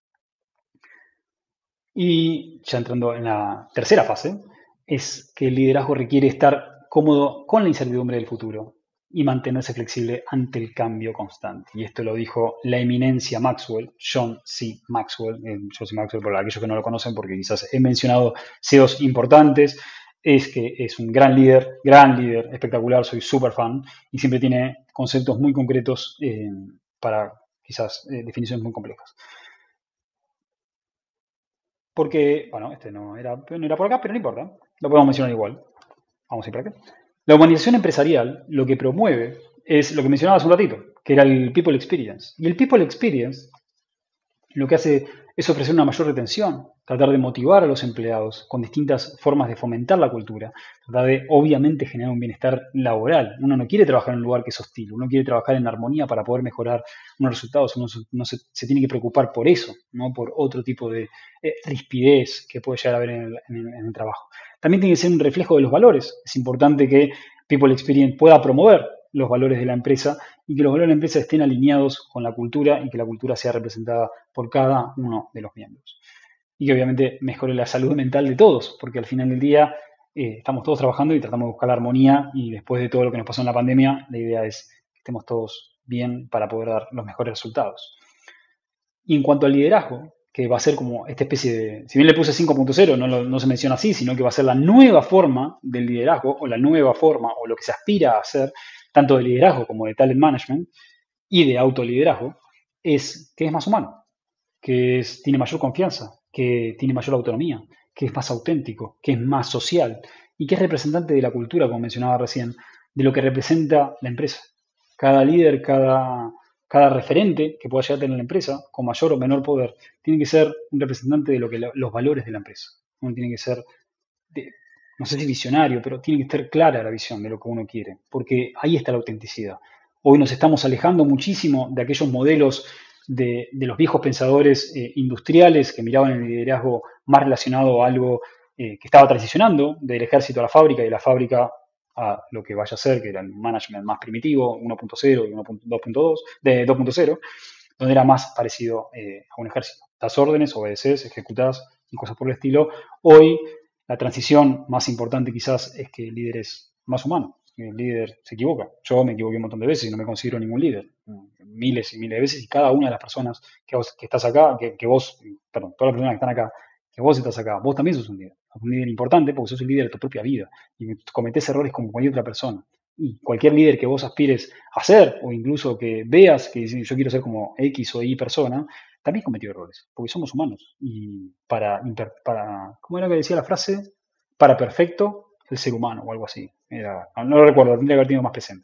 Y ya entrando en la tercera fase, es que el liderazgo requiere estar cómodo con la incertidumbre del futuro y mantenerse flexible ante el cambio constante. Y esto lo dijo la eminencia Maxwell, John C. Maxwell, eh, John C. Maxwell, por aquellos que no lo conocen, porque quizás he mencionado C E Os importantes, es que es un gran líder, gran líder, espectacular, soy súper fan, y siempre tiene conceptos muy concretos eh, para quizás eh, definiciones muy complejas. Porque, bueno, este no era, no era por acá, pero no importa, lo podemos mencionar igual. Vamos a ir para acá. La humanización empresarial lo que promueve es lo que mencionaba hace un ratito, que era el People Experience. Y el People Experience lo que hace es ofrecer una mayor retención, tratar de motivar a los empleados con distintas formas de fomentar la cultura, tratar de obviamente generar un bienestar laboral. Uno no quiere trabajar en un lugar que es hostil, uno quiere trabajar en armonía para poder mejorar unos resultados, uno no se, se tiene que preocupar por eso, no por otro tipo de eh, rispidez que puede llegar a haber en el, en, el, en el trabajo. También tiene que ser un reflejo de los valores. Es importante que People Experience pueda promover los valores de la empresa y que los valores de la empresa estén alineados con la cultura y que la cultura sea representada por cada uno de los miembros. Y que obviamente mejore la salud mental de todos, porque al final del día eh, estamos todos trabajando y tratamos de buscar la armonía y después de todo lo que nos pasó en la pandemia, la idea es que estemos todos bien para poder dar los mejores resultados. Y en cuanto al liderazgo, que va a ser como esta especie de, si bien le puse cinco punto cero, no, no se menciona así, sino que va a ser la nueva forma del liderazgo o la nueva forma o lo que se aspira a hacer, tanto de liderazgo como de talent management y de autoliderazgo, es que es más humano, que es, tiene mayor confianza, que tiene mayor autonomía, que es más auténtico, que es más social y que es representante de la cultura, como mencionaba recién, de lo que representa la empresa. Cada líder, cada, cada referente que pueda llegar a tener la empresa, con mayor o menor poder, tiene que ser un representante de lo que los valores de la empresa. Uno tiene que ser, de, no sé si visionario, pero tiene que estar clara la visión de lo que uno quiere, porque ahí está la autenticidad. Hoy nos estamos alejando muchísimo de aquellos modelos de, de los viejos pensadores eh, industriales que miraban el liderazgo más relacionado a algo eh, que estaba transicionando del ejército a la fábrica y de la fábrica a lo que vaya a ser, que era el management más primitivo, uno punto cero y dos punto dos, de dos punto cero, donde era más parecido eh, a un ejército. Das órdenes, obedeces, ejecutás y cosas por el estilo. Hoy la transición más importante quizás es que el líder es más humano. El líder se equivoca. Yo me equivoqué un montón de veces y no me considero ningún líder. Miles y miles de veces y cada una de las personas que, vos, que estás acá, que, que vos, perdón, todas las personas que están acá, que vos estás acá, vos también sos un líder. Un líder importante porque sos el líder de tu propia vida y cometés errores como cualquier otra persona. Y cualquier líder que vos aspires a ser o incluso que veas que yo quiero ser como X o Y persona, también cometió errores, porque somos humanos. Y para, para ¿cómo era que decía la frase? Para perfecto, el ser humano o algo así. Era, no, no lo recuerdo, tendría que haber tenido más presente.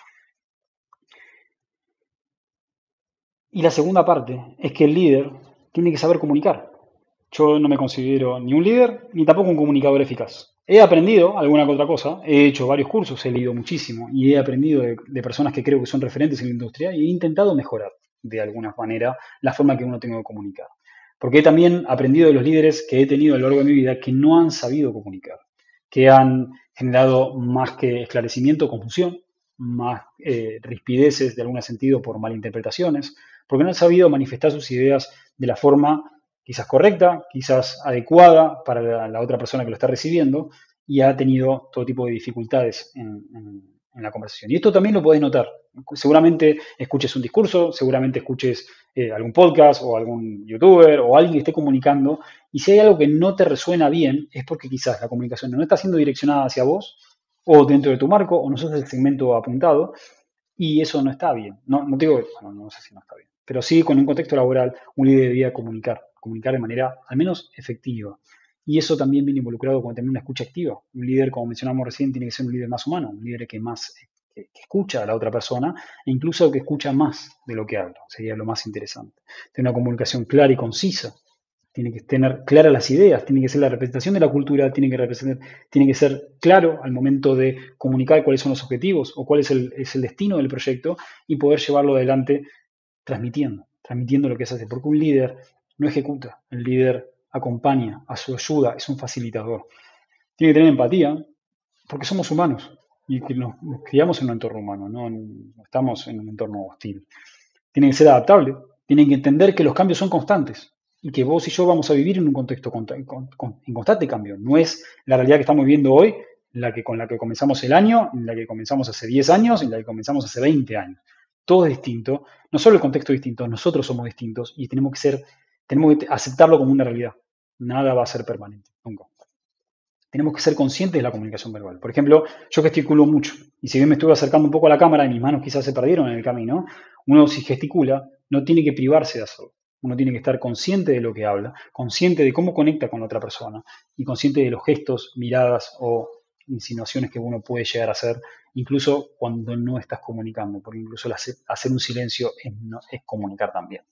Y la segunda parte es que el líder tiene que saber comunicar. Yo no me considero ni un líder ni tampoco un comunicador eficaz. He aprendido alguna que otra cosa, he hecho varios cursos, he leído muchísimo y he aprendido de, de personas que creo que son referentes en la industria y he intentado mejorar de alguna manera la forma que uno tiene de comunicar. Porque he también aprendido de los líderes que he tenido a lo largo de mi vida que no han sabido comunicar, que han generado más que esclarecimiento, confusión, más eh, rispideces de algún sentido por malinterpretaciones, porque no han sabido manifestar sus ideas de la forma quizás correcta, quizás adecuada para la, la otra persona que lo está recibiendo y ha tenido todo tipo de dificultades en, en, en la conversación. Y esto también lo podés notar. Seguramente escuches un discurso, seguramente escuches eh, algún podcast o algún youtuber o alguien que esté comunicando, y si hay algo que no te resuena bien es porque quizás la comunicación no está siendo direccionada hacia vos o dentro de tu marco o no sos el segmento apuntado, y eso no está bien. No, no digo, bueno, no sé si no está bien, pero sí con un contexto laboral un líder debería comunicar, comunicar de manera al menos efectiva. Y eso también viene involucrado con tener una escucha activa. Un líder, como mencionamos recién, tiene que ser un líder más humano, un líder que más que, que escucha a la otra persona e incluso que escucha más de lo que habla. Sería lo más interesante. Tener una comunicación clara y concisa. Tiene que tener claras las ideas, tiene que ser la representación de la cultura, tiene que, representar, tiene que ser claro al momento de comunicar cuáles son los objetivos o cuál es el, es el destino del proyecto y poder llevarlo adelante transmitiendo, transmitiendo lo que se hace. Porque un líder no ejecuta, el líder acompaña, a su ayuda, es un facilitador. Tiene que tener empatía, porque somos humanos y que nos, nos criamos en un entorno humano, no, no estamos en un entorno hostil. Tiene que ser adaptable, tiene que entender que los cambios son constantes y que vos y yo vamos a vivir en un contexto con, con, con, en constante cambio. No es la realidad que estamos viviendo hoy, la que, con la que comenzamos el año, la que comenzamos hace diez años y la que comenzamos hace veinte años. Todo es distinto, no solo el contexto es distinto, nosotros somos distintos y tenemos que ser, tenemos que aceptarlo como una realidad. Nada va a ser permanente, nunca. Tenemos que ser conscientes de la comunicación verbal. Por ejemplo, yo gesticulo mucho, y si bien me estuve acercando un poco a la cámara y mis manos quizás se perdieron en el camino, uno si gesticula no tiene que privarse de hacerlo. Uno tiene que estar consciente de lo que habla, consciente de cómo conecta con la otra persona y consciente de los gestos, miradas o insinuaciones que uno puede llegar a hacer, incluso cuando no estás comunicando, porque incluso hacer un silencio es, no, es comunicar también.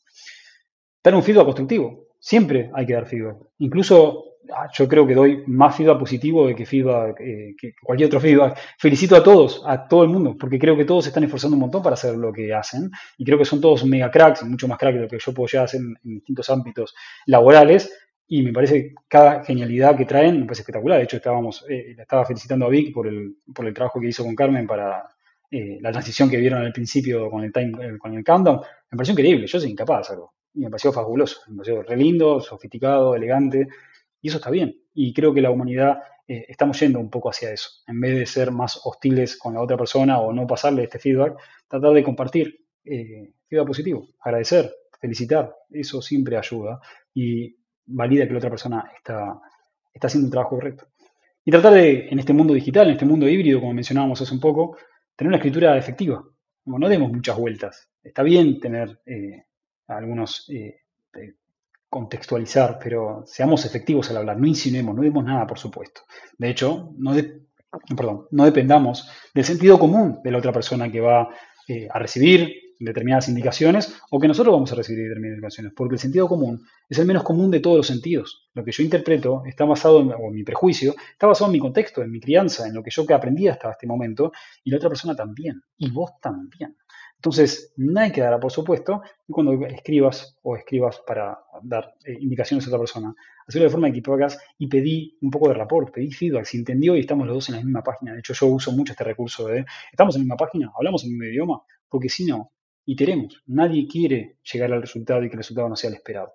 Dar un feedback constructivo. Siempre hay que dar feedback. Incluso yo creo que doy más feedback positivo de que feedback, eh, que cualquier otro feedback. Felicito a todos, a todo el mundo, porque creo que todos se están esforzando un montón para hacer lo que hacen y creo que son todos mega cracks, mucho más cracks de lo que yo puedo llegar a hacer en, en distintos ámbitos laborales y me parece cada genialidad que traen me parece espectacular. De hecho, estábamos, eh, estaba felicitando a Vic por el, por el trabajo que hizo con Carmen para eh, la transición que vieron al principio con el, time, con el countdown. Me pareció increíble, yo soy incapaz de hacerlo. Y me pareció fabuloso, me pareció re lindo, sofisticado, elegante, y eso está bien. Y creo que la humanidad eh, estamos yendo un poco hacia eso. En vez de ser más hostiles con la otra persona o no pasarle este feedback, tratar de compartir eh, feedback positivo, agradecer, felicitar, eso siempre ayuda y valida que la otra persona está, está haciendo un trabajo correcto. Y tratar de, en este mundo digital, en este mundo híbrido, como mencionábamos hace un poco, tener una escritura efectiva. No, no demos muchas vueltas. Está bien tener... Eh, algunos eh, eh, contextualizar, pero seamos efectivos al hablar, no insinuemos, no demos nada, por supuesto. De hecho, no, de, perdón, no dependamos del sentido común de la otra persona que va eh, a recibir determinadas indicaciones o que nosotros vamos a recibir determinadas indicaciones, porque el sentido común es el menos común de todos los sentidos. Lo que yo interpreto está basado en, o mi prejuicio, está basado en mi contexto, en mi crianza, en lo que yo que aprendí hasta este momento, y la otra persona también, y vos también. Entonces, nadie quedará, por supuesto, y cuando escribas o escribas para dar eh, indicaciones a otra persona, hacerlo de forma equivocada y pedí un poco de rapport, pedí feedback, si entendió y estamos los dos en la misma página. De hecho, yo uso mucho este recurso de, ¿estamos en la misma página? ¿Hablamos en el mismo idioma? Porque si no, iteremos. Nadie quiere llegar al resultado y que el resultado no sea el esperado.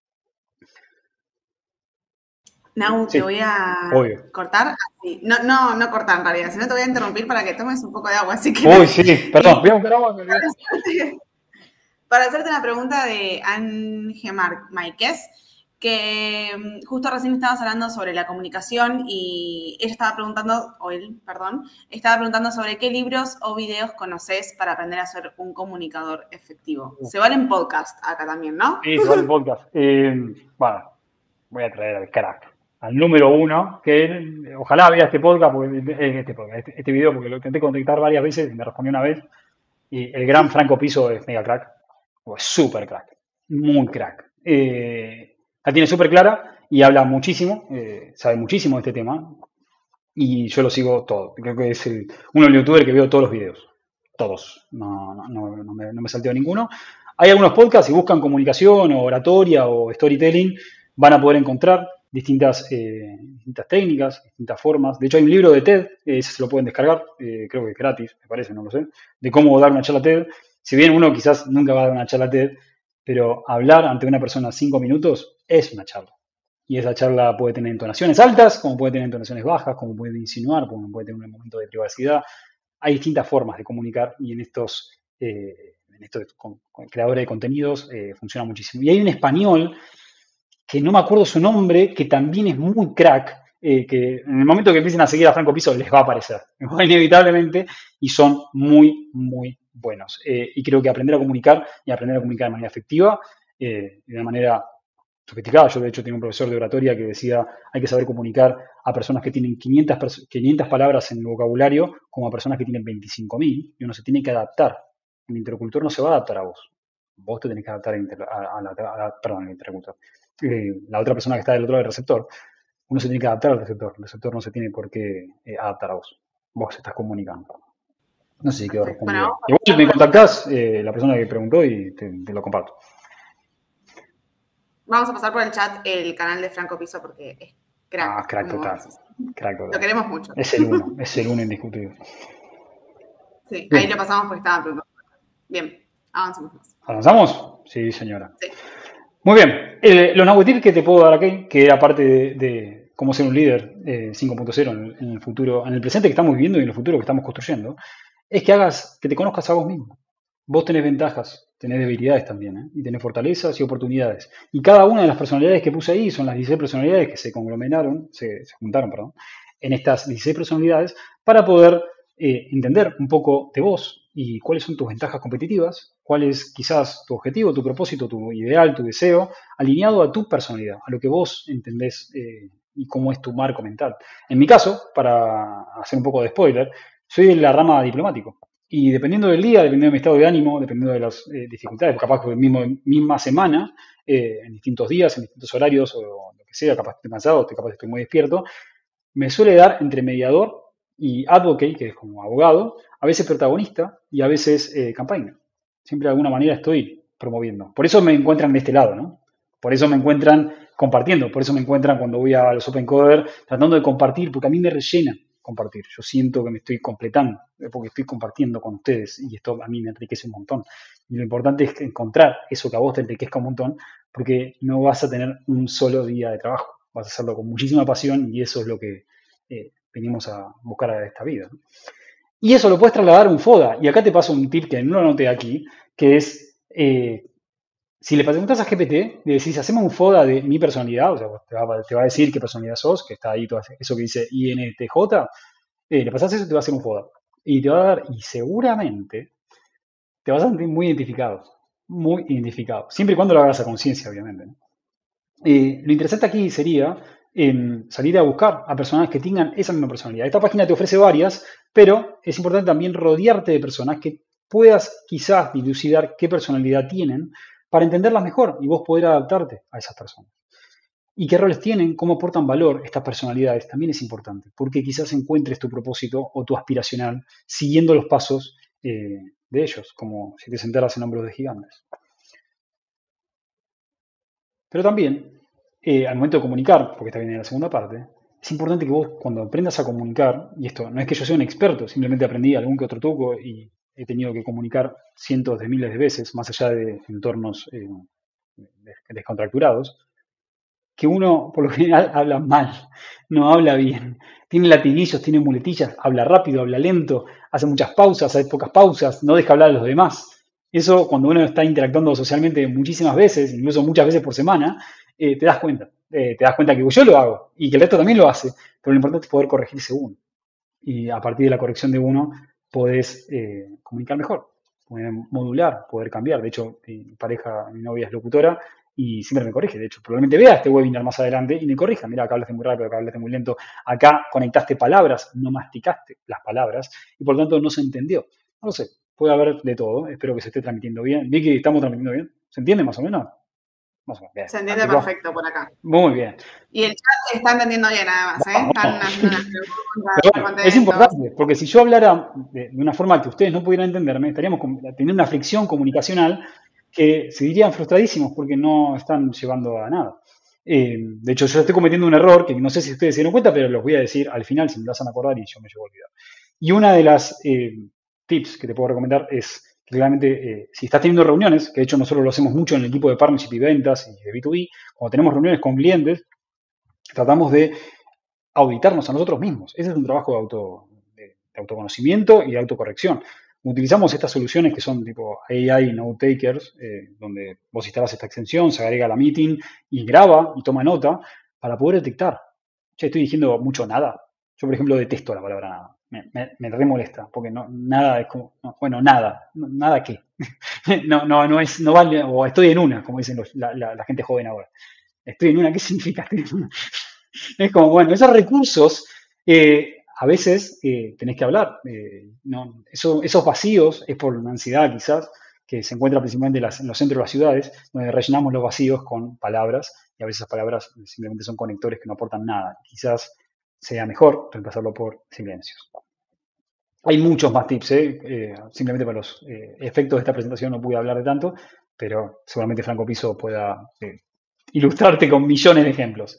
Nau, sí, te voy a obvio. cortar. Sí. No, no, no cortar en realidad, sino te voy a interrumpir para que tomes un poco de agua. Así que Uy, sí, perdón, voy a buscar agua. Para hacerte, para hacerte una pregunta de Ángel Máiquez, que justo recién estabas hablando sobre la comunicación y ella estaba preguntando, o él, perdón, estaba preguntando sobre qué libros o videos conoces para aprender a ser un comunicador efectivo. Se valen podcast acá también, ¿no? Sí, se valen podcast. Eh, bueno, voy a traer al crack. Al número uno, que él, ojalá vea este podcast, porque, eh, este, podcast este, este video, porque lo intenté contactar varias veces y me respondió una vez. Y el gran Franco Piso es mega crack, o es súper crack, muy crack. Eh, la tiene súper clara y habla muchísimo, eh, sabe muchísimo de este tema. Y yo lo sigo todo. Creo que es el, uno de los youtubers que veo todos los videos. Todos. No, no, no, no me, no me salteo ninguno. Hay algunos podcasts, si buscan comunicación o oratoria o storytelling, van a poder encontrar distintas, eh, distintas técnicas, distintas formas. De hecho, hay un libro de TED, ese se lo pueden descargar, eh, creo que es gratis, me parece, no lo sé, de cómo dar una charla TED. Si bien uno quizás nunca va a dar una charla TED, pero hablar ante una persona cinco minutos es una charla. Y esa charla puede tener entonaciones altas, como puede tener entonaciones bajas, como puede insinuar, como puede tener un momento de privacidad. Hay distintas formas de comunicar y en estos, eh, en estos con, con creadores de contenidos eh, funciona muchísimo. Y hay un español, que no me acuerdo su nombre, que también es muy crack, eh, que en el momento que empiecen a seguir a Franco Piso les va a aparecer, inevitablemente, y son muy, muy buenos. Eh, y creo que aprender a comunicar y aprender a comunicar de manera efectiva, eh, de manera sofisticada. Yo, de hecho, tenía un profesor de oratoria que decía, hay que saber comunicar a personas que tienen quinientas, quinientas palabras en el vocabulario como a personas que tienen veinticinco mil, y uno se tiene que adaptar. El interlocutor no se va a adaptar a vos. Vos te tenés que adaptar a, a, a, la, a la, perdón, el interlocutor. Eh, la otra persona que está del otro lado del receptor, uno se tiene que adaptar al receptor. El receptor no se tiene por qué eh, adaptar a vos. Vos estás comunicando. No sé si quedó respondido. Bueno, igual me contactás, eh, la persona que preguntó, y te, te lo comparto. Vamos a pasar por el chat el canal de Franco Piso porque es crack. Ah, crack total. crack total. Lo queremos mucho. Es el uno, es el uno indiscutible. Sí, bien. Ahí lo pasamos porque estaba preguntando. Bien, avancemos más. ¿Avanzamos? Sí, señora. Sí. Muy bien. El, los nuevos tips que te puedo dar aquí, que aparte de, de cómo ser un líder eh, cinco punto cero en, en el futuro, en el presente que estamos viviendo y en el futuro que estamos construyendo, es que hagas, que te conozcas a vos mismo. Vos tenés ventajas, tenés debilidades también, ¿eh? Y tenés fortalezas y oportunidades. Y cada una de las personalidades que puse ahí son las dieciséis personalidades que se conglomeraron, se, se juntaron, perdón, en estas dieciséis personalidades para poder eh, entender un poco de vos y cuáles son tus ventajas competitivas, cuál es quizás tu objetivo, tu propósito, tu ideal, tu deseo, alineado a tu personalidad, a lo que vos entendés eh, y cómo es tu marco mental. En mi caso, para hacer un poco de spoiler, soy de la rama diplomático. Y dependiendo del día, dependiendo de mi estado de ánimo, dependiendo de las eh, dificultades, capaz que mismo misma semana, eh, en distintos días, en distintos horarios, o lo que sea, capaz que estoy cansado, capaz que estoy muy despierto, me suele dar entre mediador y advocate, que es como abogado, a veces protagonista y a veces eh, campaigner. Siempre de alguna manera estoy promoviendo. Por eso me encuentran de este lado, ¿no? Por eso me encuentran compartiendo, por eso me encuentran cuando voy a los Open Coder tratando de compartir, porque a mí me rellena compartir. Yo siento que me estoy completando, porque estoy compartiendo con ustedes y esto a mí me enriquece un montón. Y lo importante es encontrar eso que a vos te enriquezca un montón, porque no vas a tener un solo día de trabajo. Vas a hacerlo con muchísima pasión y eso es lo que eh, venimos a buscar a esta vida. Y eso lo puedes trasladar a un FODA. Y acá te paso un tip que no lo anoté aquí, que es, eh, si le preguntas a G P T, le decís, hacemos un FODA de mi personalidad, o sea, te va, te va a decir qué personalidad sos, que está ahí todo eso que dice I N T J, eh, le pasás eso y te va a hacer un FODA. Y te va a dar, y seguramente te vas a sentir muy identificado, muy identificado, siempre y cuando lo hagas a conciencia, obviamente, ¿no? Eh, lo interesante aquí sería eh, salir a buscar a personas que tengan esa misma personalidad. Esta página te ofrece varias, pero es importante también rodearte de personas que puedas quizás dilucidar qué personalidad tienen para entenderlas mejor y vos poder adaptarte a esas personas. Y qué roles tienen, cómo aportan valor estas personalidades, también es importante, porque quizás encuentres tu propósito o tu aspiracional siguiendo los pasos eh, de ellos, como si te sentaras en hombros de gigantes. Pero también, eh, al momento de comunicar, porque está bien en la segunda parte, es importante que vos cuando aprendas a comunicar, y esto no es que yo sea un experto, simplemente aprendí algún que otro truco y he tenido que comunicar cientos de miles de veces, más allá de entornos eh, descontracturados, que uno por lo general habla mal, no habla bien, tiene latiguillos, tiene muletillas, habla rápido, habla lento, hace muchas pausas, hace pocas pausas, no deja hablar a los demás. Eso cuando uno está interactuando socialmente muchísimas veces, incluso muchas veces por semana, eh, te das cuenta. Eh, te das cuenta que yo lo hago y que el resto también lo hace, pero lo importante es poder corregirse uno. Y a partir de la corrección de uno podés eh, comunicar mejor, poder modular, poder cambiar. De hecho, mi pareja, mi novia es locutora y siempre me corrige. De hecho, probablemente vea este webinar más adelante y me corrija. Mira, acá hablaste muy rápido, acá hablaste muy lento. Acá conectaste palabras, no masticaste las palabras y por lo tanto no se entendió. No lo sé, puede haber de todo. Espero que se esté transmitiendo bien. Vicky, ¿estamos transmitiendo bien? ¿Se entiende más o menos? Más o menos. Bien. Se entiende perfecto por acá. Muy bien. Y el chat está entendiendo bien, además, ¿eh? Están haciendo unas preguntas. Bueno, es importante, porque si yo hablara de, de una forma que ustedes no pudieran entenderme, estaríamos teniendo una fricción comunicacional que se dirían frustradísimos porque no están llevando a nada. Eh, de hecho, yo estoy cometiendo un error que no sé si ustedes se dieron cuenta, pero los voy a decir al final si me lo hacen acordar y yo me llevo a olvidar. Y una de las eh, tips que te puedo recomendar es que claramente eh, si estás teniendo reuniones, que de hecho nosotros lo hacemos mucho en el equipo de partnership y ventas y de B dos B, cuando tenemos reuniones con clientes, tratamos de auditarnos a nosotros mismos. Ese es un trabajo de, auto, de, de autoconocimiento y de autocorrección. Utilizamos estas soluciones que son tipo A I Note Takers, eh, donde vos instalás esta extensión, se agrega a la meeting y graba y toma nota para poder detectar. Che, estoy diciendo mucho nada. Yo, por ejemplo, detesto la palabra nada. Me, me, me re molesta, porque no, nada es como, no, bueno, nada. ¿Nada qué? no, no, no es, no vale, o estoy en una, como dicen los, la, la, la gente joven ahora. Estoy en una, ¿qué significa estoy en una? Es como, bueno, esos recursos eh, a veces eh, tenés que hablar. Eh, no, eso, esos vacíos es por una ansiedad quizás que se encuentra principalmente en, las, en los centros de las ciudades, donde rellenamos los vacíos con palabras y a veces esas palabras simplemente son conectores que no aportan nada. Quizás sea mejor reemplazarlo por silencios. Hay muchos más tips, ¿eh? Eh, simplemente para los eh, efectos de esta presentación no pude hablar de tanto, pero seguramente Franco Piso pueda eh, ilustrarte con millones de ejemplos.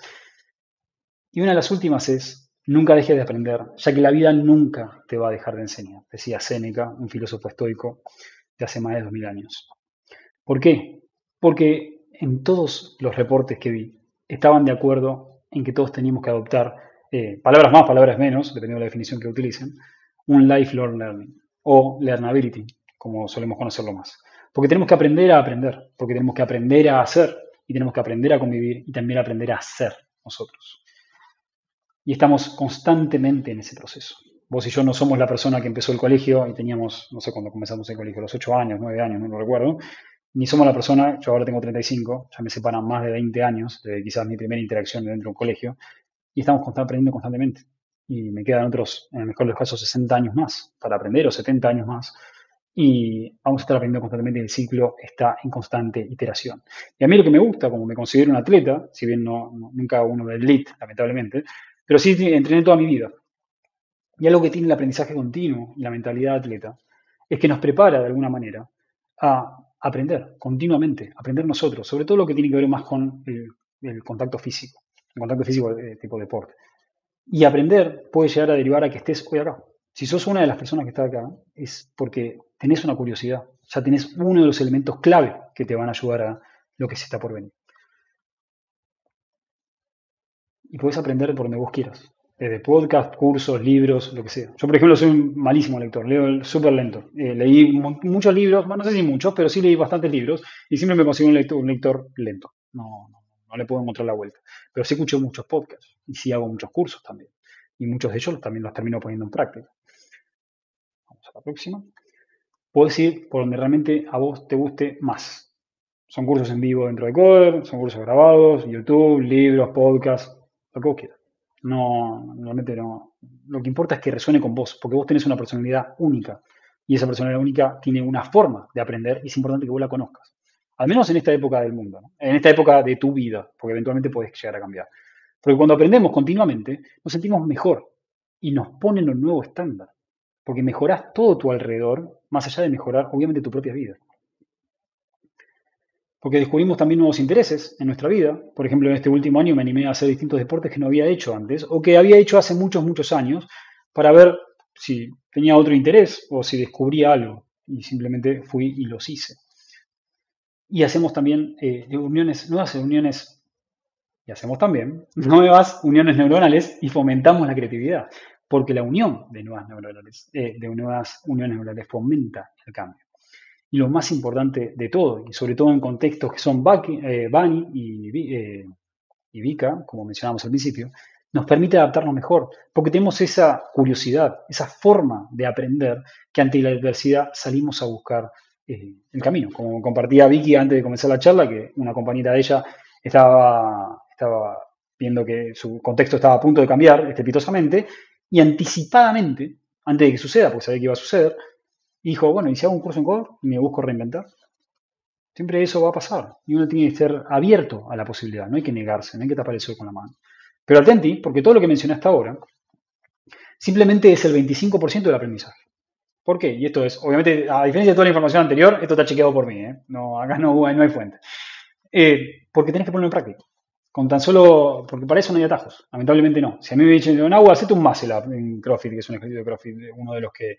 Y una de las últimas es, nunca dejes de aprender, ya que la vida nunca te va a dejar de enseñar, decía Séneca, un filósofo estoico de hace más de dos mil años. ¿Por qué? Porque en todos los reportes que vi estaban de acuerdo en que todos teníamos que adoptar, eh, palabras más, palabras menos, dependiendo de la definición que utilicen, un lifelong learning o learnability, como solemos conocerlo más. Porque tenemos que aprender a aprender, porque tenemos que aprender a hacer y tenemos que aprender a convivir y también aprender a ser nosotros. Y estamos constantemente en ese proceso. Vos y yo no somos la persona que empezó el colegio y teníamos, no sé cuándo comenzamos el colegio, los ocho años, nueve años, no lo recuerdo, ni somos la persona, yo ahora tengo treinta y cinco, ya me separan más de veinte años de quizás mi primera interacción dentro de un colegio, y estamos aprendiendo constantemente. Y me quedan otros, en el mejor de los casos, sesenta años más para aprender o setenta años más. Y vamos a estar aprendiendo constantemente y el ciclo está en constante iteración. Y a mí lo que me gusta, como me considero un atleta, si bien no, no nunca uno del elite, lamentablemente, pero sí entrené toda mi vida. Y algo que tiene el aprendizaje continuo y la mentalidad de atleta es que nos prepara de alguna manera a aprender continuamente, aprender nosotros, sobre todo lo que tiene que ver más con el, el contacto físico, el contacto físico de tipo deporte. Y aprender puede llegar a derivar a que estés hoy acá. Si sos una de las personas que está acá, es porque tenés una curiosidad, ya tenés uno de los elementos clave que te van a ayudar a lo que se está por venir. Y podés aprender por donde vos quieras. Desde podcast, cursos, libros, lo que sea. Yo, por ejemplo, soy un malísimo lector, leo súper lento. Eh, leí muchos libros, bueno, no sé si muchos, pero sí leí bastantes libros y siempre me considero un lector, un lector lento. No, no, no le puedo encontrar la vuelta. Pero sí escucho muchos podcasts y sí hago muchos cursos también. Y muchos de ellos también los termino poniendo en práctica. Vamos a la próxima. Podés ir por donde realmente a vos te guste más. Son cursos en vivo dentro de Coder, son cursos grabados, YouTube, libros, podcasts, lo que vos quieras. No, realmente no. Lo que importa es que resuene con vos, porque vos tenés una personalidad única. Y esa personalidad única tiene una forma de aprender y es importante que vos la conozcas. Al menos en esta época del mundo, ¿no? En esta época de tu vida, porque eventualmente podés llegar a cambiar. Porque cuando aprendemos continuamente, nos sentimos mejor y nos ponen un nuevo estándar. Porque mejorás todo tu alrededor, más allá de mejorar, obviamente, tu propia vida. Porque descubrimos también nuevos intereses en nuestra vida. Por ejemplo, en este último año me animé a hacer distintos deportes que no había hecho antes o que había hecho hace muchos, muchos años para ver si tenía otro interés o si descubría algo. Y simplemente fui y los hice. Y hacemos también eh, uniones, nuevas uniones, y hacemos también nuevas uniones neuronales y fomentamos la creatividad. Porque la unión de nuevas, neuronales, eh, de nuevas uniones neuronales fomenta el cambio. Y lo más importante de todo, y sobre todo en contextos que son Bani eh, y, eh, y Vika, como mencionábamos al principio, nos permite adaptarnos mejor, porque tenemos esa curiosidad, esa forma de aprender que ante la adversidad salimos a buscar eh, el camino. Como compartía Vicky antes de comenzar la charla, que una compañera de ella estaba, estaba viendo que su contexto estaba a punto de cambiar estrepitosamente, y anticipadamente, antes de que suceda, porque sabía que iba a suceder, dijo, bueno, ¿y si hago un curso en Core y me busco reinventar? Siempre eso va a pasar. Y uno tiene que ser abierto a la posibilidad. No hay que negarse, no hay que tapar el sol con la mano. Pero atenti, porque todo lo que mencioné hasta ahora simplemente es el veinticinco por ciento del aprendizaje. ¿Por qué? Y esto es, obviamente, a diferencia de toda la información anterior, esto está chequeado por mí. ¿eh? No, acá no, no hay fuente. Eh, porque tenés que ponerlo en práctica. Con tan solo, porque para eso no hay atajos. Lamentablemente no. Si a mí me dicen, no, hacete un muscle up en CrossFit, que es un ejercicio de CrossFit, uno de los que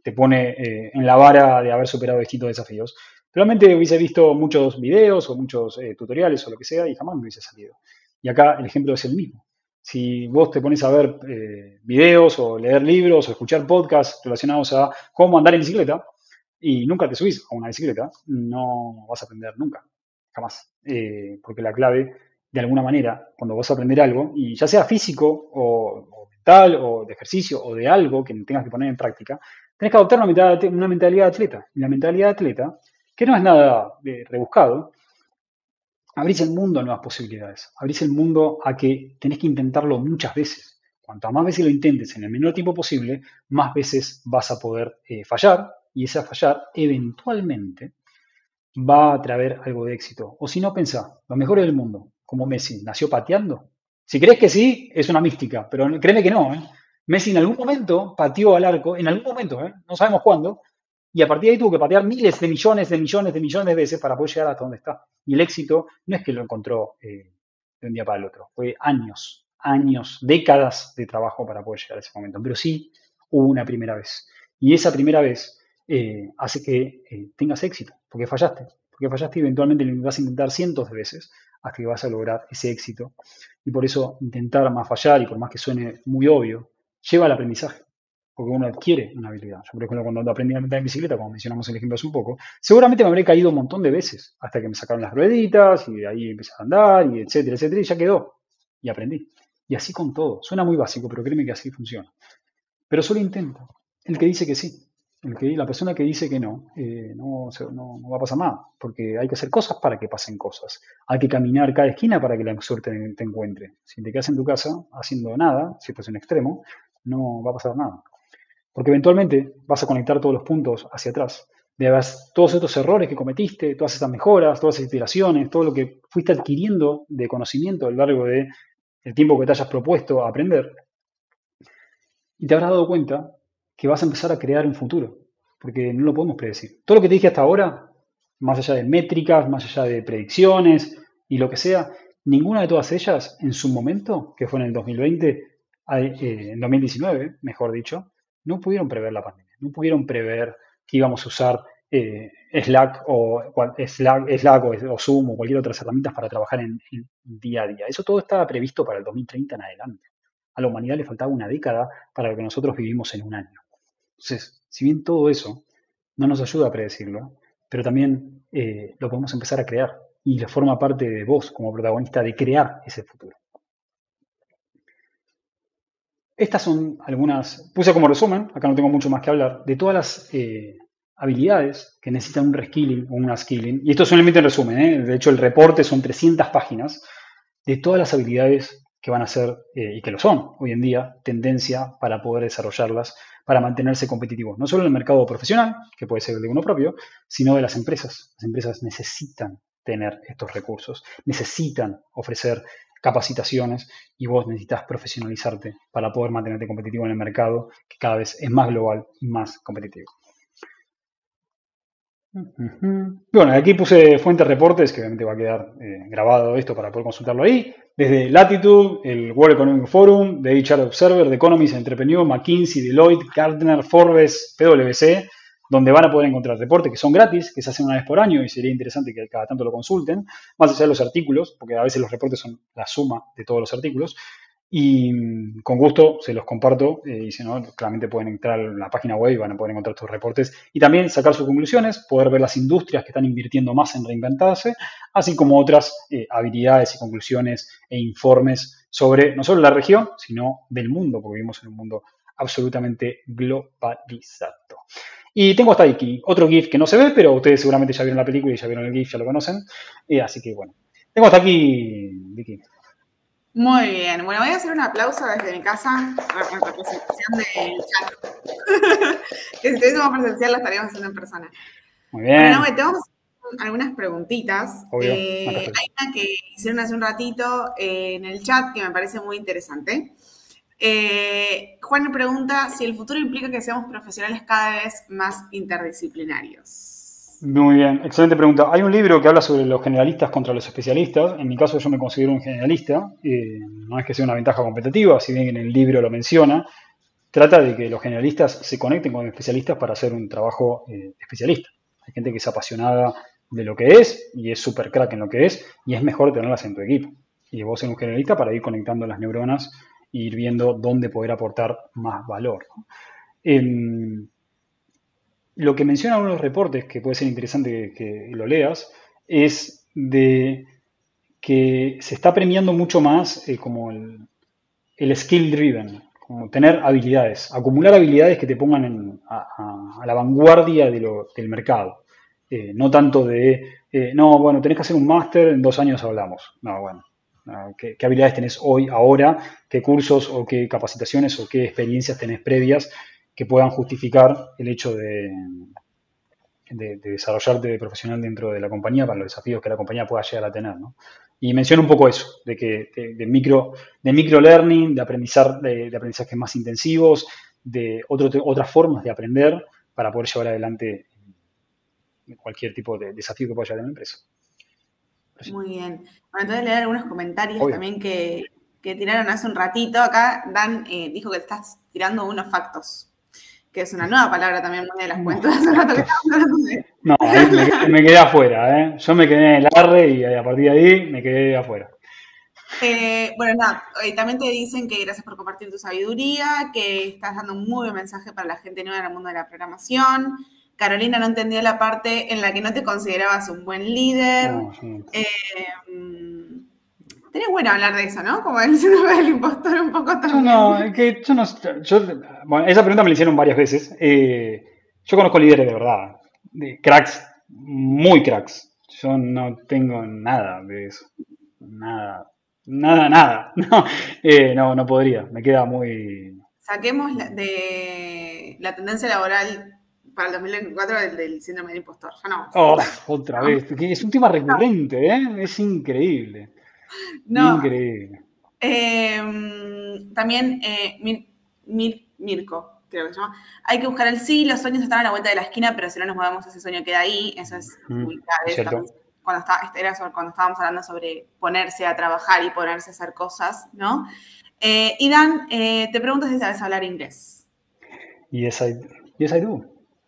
te pone eh, en la vara de haber superado distintos desafíos. Realmente hubiese visto muchos videos o muchos eh, tutoriales o lo que sea y jamás me hubiese salido. Y acá el ejemplo es el mismo. Si vos te pones a ver eh, videos o leer libros o escuchar podcasts relacionados a cómo andar en bicicleta y nunca te subís a una bicicleta, no vas a aprender nunca, jamás. Eh, porque la clave, de alguna manera, cuando vas a aprender algo, y ya sea físico o, o mental o de ejercicio o de algo que tengas que poner en práctica, tenés que adoptar una mentalidad, una mentalidad de atleta. Y la mentalidad de atleta, que no es nada eh, rebuscado, abrís el mundo a nuevas posibilidades. Abrís el mundo a que tenés que intentarlo muchas veces. Cuanto más veces lo intentes en el menor tiempo posible, más veces vas a poder eh, fallar y ese fallar eventualmente va a traer algo de éxito. O si no, pensá, los mejores del mundo, como Messi, ¿nació pateando? Si crees que sí, es una mística, pero créeme que no. ¿eh? Messi en algún momento pateó al arco, en algún momento, ¿eh? no sabemos cuándo, y a partir de ahí tuvo que patear miles de millones de millones de millones de veces para poder llegar hasta donde está. Y el éxito no es que lo encontró eh, de un día para el otro, fue años, años, décadas de trabajo para poder llegar a ese momento. Pero sí hubo una primera vez. Y esa primera vez eh, hace que eh, tengas éxito, porque fallaste. Porque fallaste y eventualmente lo vas a intentar cientos de veces hasta que vas a lograr ese éxito. Y por eso intentar más fallar, y por más que suene muy obvio, lleva al aprendizaje. Porque uno adquiere una habilidad. Yo, por ejemplo, cuando aprendí a montar en bicicleta, como mencionamos el ejemplo hace un poco, seguramente me habré caído un montón de veces hasta que me sacaron las rueditas y de ahí empecé a andar, y etcétera, etcétera, y ya quedó. Y aprendí. Y así con todo. Suena muy básico, pero créeme que así funciona. Pero solo intenta. El que dice que sí. El que, la persona que dice que no, eh, no, no, no va a pasar nada. Porque hay que hacer cosas para que pasen cosas. Hay que caminar cada esquina para que la suerte te encuentre. Si te quedas en tu casa haciendo nada, si fuese un extremo, no va a pasar nada. Porque eventualmente vas a conectar todos los puntos hacia atrás. De todos estos errores que cometiste, todas estas mejoras, todas esas iteraciones, todo lo que fuiste adquiriendo de conocimiento a lo largo del tiempo que te hayas propuesto a aprender. Y te habrás dado cuenta que vas a empezar a crear un futuro. Porque no lo podemos predecir. Todo lo que te dije hasta ahora, más allá de métricas, más allá de predicciones y lo que sea, ninguna de todas ellas en su momento, que fue en el dos mil veinte, eh, en dos mil diecinueve, mejor dicho, no pudieron prever la pandemia, no pudieron prever que íbamos a usar eh, Slack, o, Slack, Slack o, o Zoom o cualquier otra herramienta para trabajar en, en día a día. Eso todo estaba previsto para el dos mil treinta en adelante. A la humanidad le faltaba una década para lo que nosotros vivimos en un año. Entonces, si bien todo eso no nos ayuda a predecirlo, pero también eh, lo podemos empezar a crear y le forma parte de vos como protagonista de crear ese futuro. Estas son algunas, puse como resumen, acá no tengo mucho más que hablar, de todas las eh, habilidades que necesitan un reskilling o un upskilling. Y esto es solamente en resumen, ¿eh? De hecho el reporte son trescientas páginas de todas las habilidades que van a ser, eh, y que lo son hoy en día, tendencia para poder desarrollarlas, para mantenerse competitivos. No solo en el mercado profesional, que puede ser el de uno propio, sino de las empresas. Las empresas necesitan tener estos recursos, necesitan ofrecer capacitaciones y vos necesitas profesionalizarte para poder mantenerte competitivo en el mercado que cada vez es más global y más competitivo. Uh-huh. Bueno, aquí puse fuentes reportes, que obviamente va a quedar eh, grabado esto para poder consultarlo ahí. Desde Latitude, el World Economic Forum, The H R Observer, The Economist, Entrepreneur, McKinsey, Deloitte, Gartner, Forbes, P W C, donde van a poder encontrar reportes que son gratis, que se hacen una vez por año y sería interesante que cada tanto lo consulten, más allá de los artículos, porque a veces los reportes son la suma de todos los artículos, y con gusto se los comparto, eh, y si no, claramente pueden entrar a la página web y van a poder encontrar estos reportes y también sacar sus conclusiones, poder ver las industrias que están invirtiendo más en reinventarse, así como otras eh, habilidades y conclusiones e informes sobre no solo la región, sino del mundo, porque vivimos en un mundo absolutamente globalizado. Y tengo hasta aquí otro GIF que no se ve, pero ustedes seguramente ya vieron la película y ya vieron el GIF, ya lo conocen. Eh, así que bueno, tengo hasta aquí, Vicky. Muy bien. Bueno, voy a hacer un aplauso desde mi casa en representación del chat. Que si estuviésemos presencial lo estaríamos haciendo en persona. Muy bien. Bueno, no, tenemos algunas preguntitas. Obvio. Eh, hay una que hicieron hace un ratito eh, en el chat que me parece muy interesante. Eh, Juan me pregunta si el futuro implica que seamos profesionales cada vez más interdisciplinarios. Muy bien, excelente pregunta. Hay un libro que habla sobre los generalistas contra los especialistas. En mi caso yo me considero un generalista. Eh, no es que sea una ventaja competitiva, si bien en el libro lo menciona. trata de que los generalistas se conecten con especialistas para hacer un trabajo eh, especialista. Hay gente que es apasionada de lo que es y es súper crack en lo que es y es mejor tenerlas en tu equipo. Y vos ser un generalista para ir conectando las neuronas e ir viendo dónde poder aportar más valor, ¿no? Eh, lo que mencionan unos reportes, que puede ser interesante que, que lo leas, es de que se está premiando mucho más eh, como el, el skill driven, como tener habilidades, acumular habilidades que te pongan en, a, a, a, la vanguardia de lo, del mercado. Eh, no tanto de, eh, no, bueno, tenés que hacer un máster, en dos años hablamos. No, bueno, no, ¿qué, ¿qué habilidades tenés hoy, ahora? ¿Qué cursos o qué capacitaciones o qué experiencias tenés previas que puedan justificar el hecho de, de, de desarrollarte de profesional dentro de la compañía para los desafíos que la compañía pueda llegar a tener, ¿no? Y menciono un poco eso, de que de, de micro, de micro learning, de aprendizar, de, de aprendizajes más intensivos, de otro, otras formas de aprender para poder llevar adelante cualquier tipo de desafío que pueda llevar a la empresa. Sí. Muy bien. Bueno, entonces leer algunos comentarios Obvio. también que, que tiraron hace un ratito. Acá Dan eh, dijo que estás tirando unos factos, que es una nueva palabra también muy de las cuentas. Hace un rato que estamos hablando de... No, ahí me, quedé, me quedé afuera, ¿eh? Yo me quedé en el arre y a partir de ahí me quedé afuera. Eh, bueno, nada, eh, también te dicen que gracias por compartir tu sabiduría, que estás dando un muy buen mensaje para la gente nueva en el mundo de la programación. Carolina no entendió la parte en la que no te considerabas un buen líder. No, sí. eh, tenés bueno hablar de eso, ¿no? Como el síndrome del impostor un poco también. Yo no, es que yo no, yo, bueno, esa pregunta me la hicieron varias veces. Eh, yo conozco líderes de verdad, de cracks, muy cracks. Yo no tengo nada de eso, nada, nada, nada. No, eh, no, no podría, me queda muy... Saquemos de la tendencia laboral para el dos mil veinticuatro del, del síndrome del impostor. Ya no. Oh, otra ¿no? vez. Es un tema recurrente, ¿eh? Es increíble. No. Increíble. Eh, también eh, Mir, Mir, Mirko, creo que se llama. Hay que buscar el sí, los sueños están a la vuelta de la esquina, pero si no nos movemos, ese sueño queda ahí. Eso es mm, muy clave. Cuando, está, era sobre, cuando estábamos hablando sobre ponerse a trabajar y ponerse a hacer cosas, ¿no? Eh, y Dan, eh, te pregunto si sabes hablar inglés. Yes, I, yes, I do.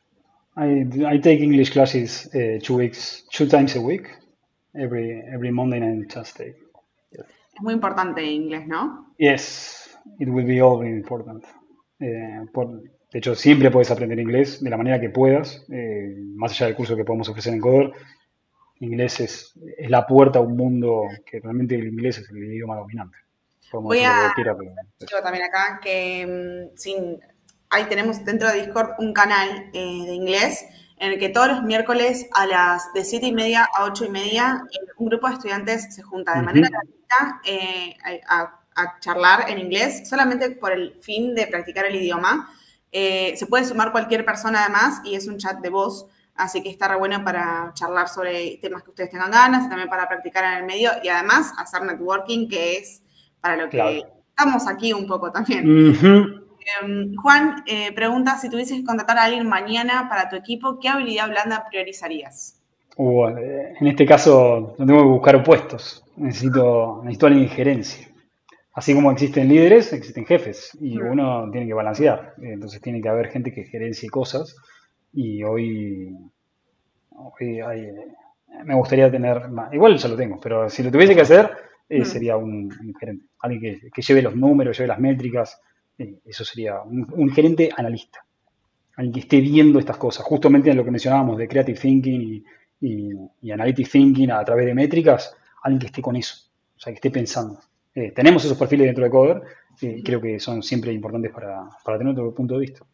I, I take English classes uh, two weeks, two times a week, every every Monday and Tuesday. Yes. Es muy importante el inglés, ¿no? Yes, it will be all important. Eh, por, de hecho, siempre puedes aprender inglés de la manera que puedas, eh, más allá del curso que podemos ofrecer en Coder. Inglés es, es la puerta a un mundo que realmente el inglés es el idioma dominante. Podemos Voy a... Quiera, pero... Yo también acá que sin... Ahí tenemos dentro de Discord un canal eh, de inglés en el que todos los miércoles a las de siete y media a ocho y media un grupo de estudiantes se junta de uh-huh. manera gratuita eh, a, a charlar en inglés solamente por el fin de practicar el idioma. Eh, se puede sumar cualquier persona además y es un chat de voz, así que está re bueno para charlar sobre temas que ustedes tengan ganas y también para practicar en el medio y además hacer networking, que es para lo que claro. estamos aquí un poco también. Uh-huh. Eh, Juan eh, pregunta, si tuvieses que contratar a alguien mañana para tu equipo, ¿qué habilidad blanda priorizarías? Uh, en este caso no tengo que buscar opuestos, necesito, necesito alguien de gerencia. Así como existen líderes, existen jefes y uh-huh. uno tiene que balancear. Entonces tiene que haber gente que gerencie cosas y hoy, hoy hay, me gustaría tener más. Igual ya lo tengo, pero si lo tuviese que hacer eh, uh-huh. sería un, un gerente, alguien que, que lleve los números, lleve las métricas. Eso sería un, un gerente analista, alguien que esté viendo estas cosas, justamente en lo que mencionábamos de creative thinking y, y, y analytic thinking a través de métricas, alguien que esté con eso, o sea, que esté pensando. Eh, tenemos esos perfiles dentro de Coder y eh, creo que son siempre importantes para, para tener otro punto de vista.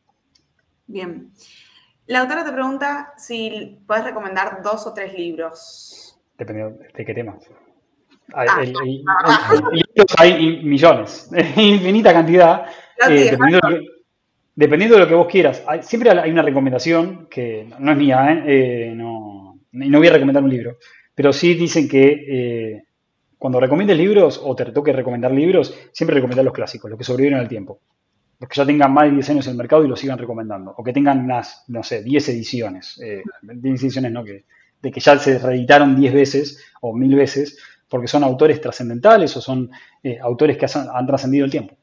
Bien. Lautaro te pregunta si puedes recomendar dos o tres libros. Dependiendo de qué tema. Hay, ah, el, el, ah, el, el, el, hay millones, infinita cantidad. Eh, dependiendo, de lo que, dependiendo de lo que vos quieras. Hay, siempre hay una recomendación que no es mía, ¿eh? Eh, no, no voy a recomendar un libro, pero sí dicen que eh, cuando recomiendes libros o te toque recomendar libros, siempre recomendar los clásicos, los que sobreviven al tiempo. Los que ya tengan más de diez años en el mercado y los sigan recomendando. O que tengan unas, no sé, diez ediciones. Eh, diez ediciones, ¿no? Que, de que ya se reeditaron diez veces o mil veces, porque son autores trascendentales o son eh, autores que han, han trascendido el tiempo.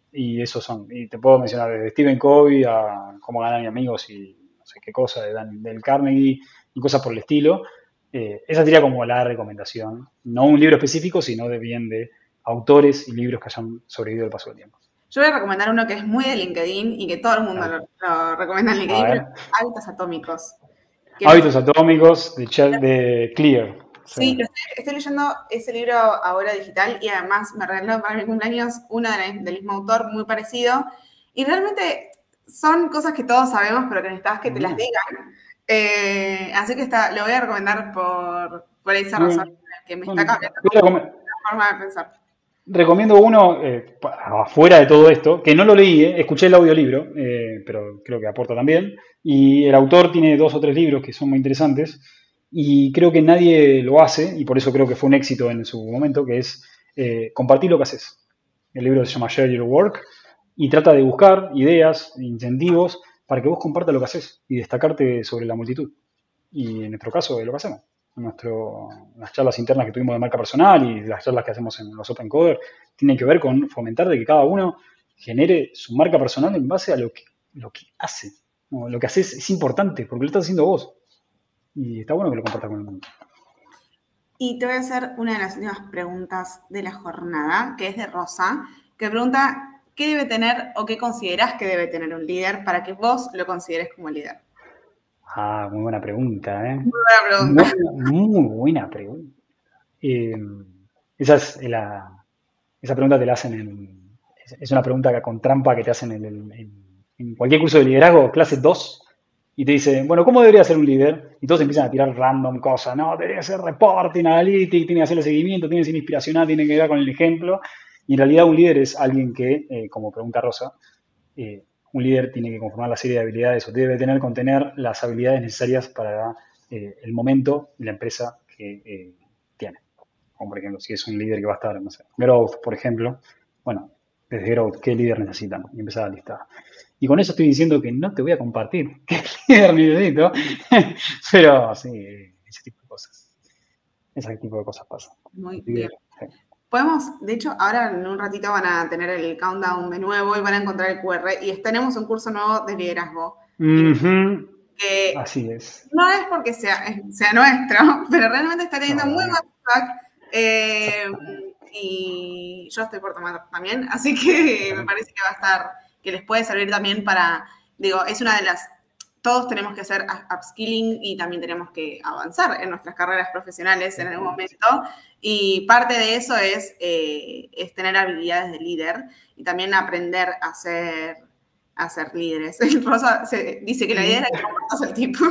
Y esos son, y te puedo mencionar desde Stephen Covey a Cómo ganar amigos y no sé qué cosa, de Dan, del Carnegie y cosas por el estilo. Eh, esa sería como la recomendación. No un libro específico, sino de bien de autores y libros que hayan sobrevivido el paso del tiempo. Yo voy a recomendar uno que es muy de LinkedIn y que todo el mundo lo, lo recomienda en A LinkedIn, pero ver. Hábitos Atómicos. Que lo Hábitos atómicos de, Ch- de Clear. Sí. Sí, lo estoy, estoy leyendo ese libro ahora digital y además me regaló para mi cumpleaños uno de- del mismo autor, muy parecido. Y realmente son cosas que todos sabemos, pero que necesitas que te las Bueno, digan. Eh, así que está, lo voy a recomendar por, por esa muy razón, bien. que me está Bueno, cambiando yo recom- la forma de pensar. recomiendo uno, eh, pa- afuera de todo esto, que no lo leí, eh, escuché el audiolibro, eh, pero creo que aporta también. Y el autor tiene dos o tres libros que son muy interesantes. Y creo que nadie lo hace, y por eso creo que fue un éxito en su momento, que es eh, compartir lo que haces. El libro se llama Share Your Work y trata de buscar ideas, incentivos, para que vos compartas lo que haces y destacarte sobre la multitud. Y en nuestro caso es lo que hacemos. En nuestro, las charlas internas que tuvimos de marca personal y las charlas que hacemos en los Open Coder tienen que ver con fomentar de que cada uno genere su marca personal en base a lo que, lo que hace. ¿No? Lo que haces es importante porque lo estás haciendo vos. Y está bueno que lo compartas con el mundo. Y te voy a hacer una de las últimas preguntas de la jornada, que es de Rosa, que pregunta, ¿qué debe tener o qué considerás que debe tener un líder para que vos lo consideres como líder? Ah, muy buena pregunta, ¿eh? Muy buena pregunta. Muy, muy buena pregunta. Eh, esa, es la, esa pregunta te la hacen en... Es una pregunta con trampa que te hacen en, el, en, en cualquier curso de liderazgo, clase dos, y te dicen, bueno, ¿cómo debería ser un líder? Y todos empiezan a tirar random cosas, ¿no? Debería ser reporting, analytics, tiene que hacerle seguimiento, tiene que ser inspiracional, tiene que ver con el ejemplo. Y en realidad un líder es alguien que, eh, como pregunta Rosa, eh, un líder tiene que conformar la serie de habilidades o debe tener, contener las habilidades necesarias para eh, el momento y la empresa que eh, tiene. Como por ejemplo, si es un líder que va a estar, no sé, Growth, por ejemplo, bueno, desde Growth, ¿qué líder necesitan? Y empezar a listar. Y con eso estoy diciendo que no te voy a compartir qué líder necesito, pero sí, ese tipo de cosas. Ese tipo de cosas pasan. Muy bien. Líder, sí. Podemos, de hecho, ahora en un ratito van a tener el countdown de nuevo y van a encontrar el Q R y tenemos un curso nuevo de liderazgo. Uh-huh. Que Así es. no es porque sea, sea nuestro, pero realmente está teniendo No, muy bueno. buen feedback. Eh, y yo estoy por tomar también, así que me parece que va a estar, que les puede servir también para, digo, es una de las, todos tenemos que hacer upskilling y también tenemos que avanzar en nuestras carreras profesionales en algún momento, y parte de eso es, eh, es tener habilidades de líder y también aprender a ser, a ser líderes. Rosa se, dice que la idea es que compartas el tipo.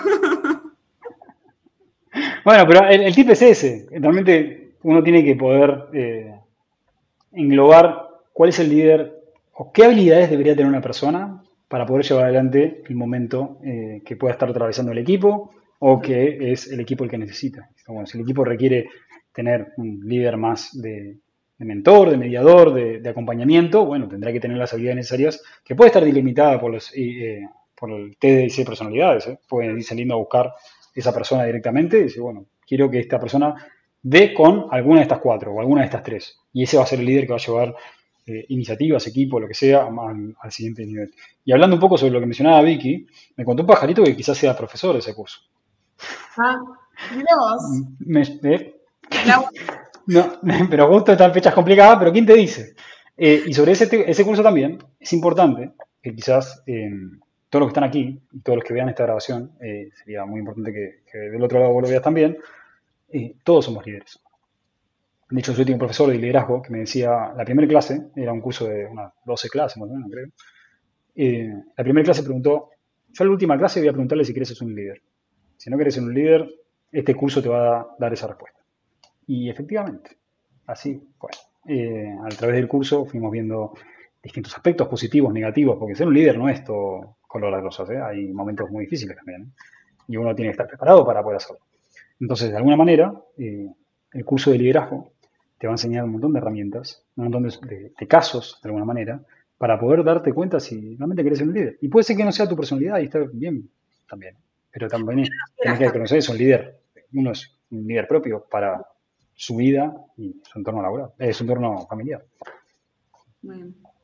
Bueno, pero el, el tip es ese. Realmente uno tiene que poder eh, englobar cuál es el líder o qué habilidades debería tener una persona para poder llevar adelante el momento eh, que pueda estar atravesando el equipo o que es el equipo el que necesita. Bueno, si el equipo requiere tener un líder más de, de mentor, de mediador, de, de, acompañamiento, bueno, tendrá que tener las habilidades necesarias, que puede estar delimitada por, los, eh, por el T D I C personalidades. ¿eh? Pueden ir saliendo a buscar esa persona directamente y decir, bueno, quiero que esta persona dé con alguna de estas cuatro o alguna de estas tres. Y ese va a ser el líder que va a llevar eh, iniciativas, equipo, lo que sea, al, al siguiente nivel. Y hablando un poco sobre lo que mencionaba Vicky, me contó un pajarito que quizás sea profesor de ese curso. Ah, mira vos. Me, eh, no, pero justo están fechas complicadas, pero ¿quién te dice? Eh, y sobre ese, ese curso también es importante que quizás eh, todos los que están aquí y todos los que vean esta grabación, eh, sería muy importante que, que del otro lado vos lo veas también, eh, todos somos líderes. De hecho, yo tengo un profesor de liderazgo que me decía, la primera clase, era un curso de unas doce clases más o menos, creo. Eh, la primera clase preguntó, yo a la última clase voy a preguntarle si querés ser un líder. Si no querés ser un líder, este curso te va a dar esa respuesta. Y efectivamente, así fue. Eh, a través del curso fuimos viendo distintos aspectos positivos, negativos, porque ser un líder no es todo color de rosas, ¿eh? Hay momentos muy difíciles también, ¿eh? Y uno tiene que estar preparado para poder hacerlo. Entonces, de alguna manera, eh, el curso de liderazgo te va a enseñar un montón de herramientas, un montón de, de, de casos, de alguna manera, para poder darte cuenta si realmente querés ser un líder. Y puede ser que no sea tu personalidad y está bien también, pero también tenés que conocer, es un líder, uno es un líder propio para su vida y su entorno laboral, eh, su entorno familiar. Muy bien.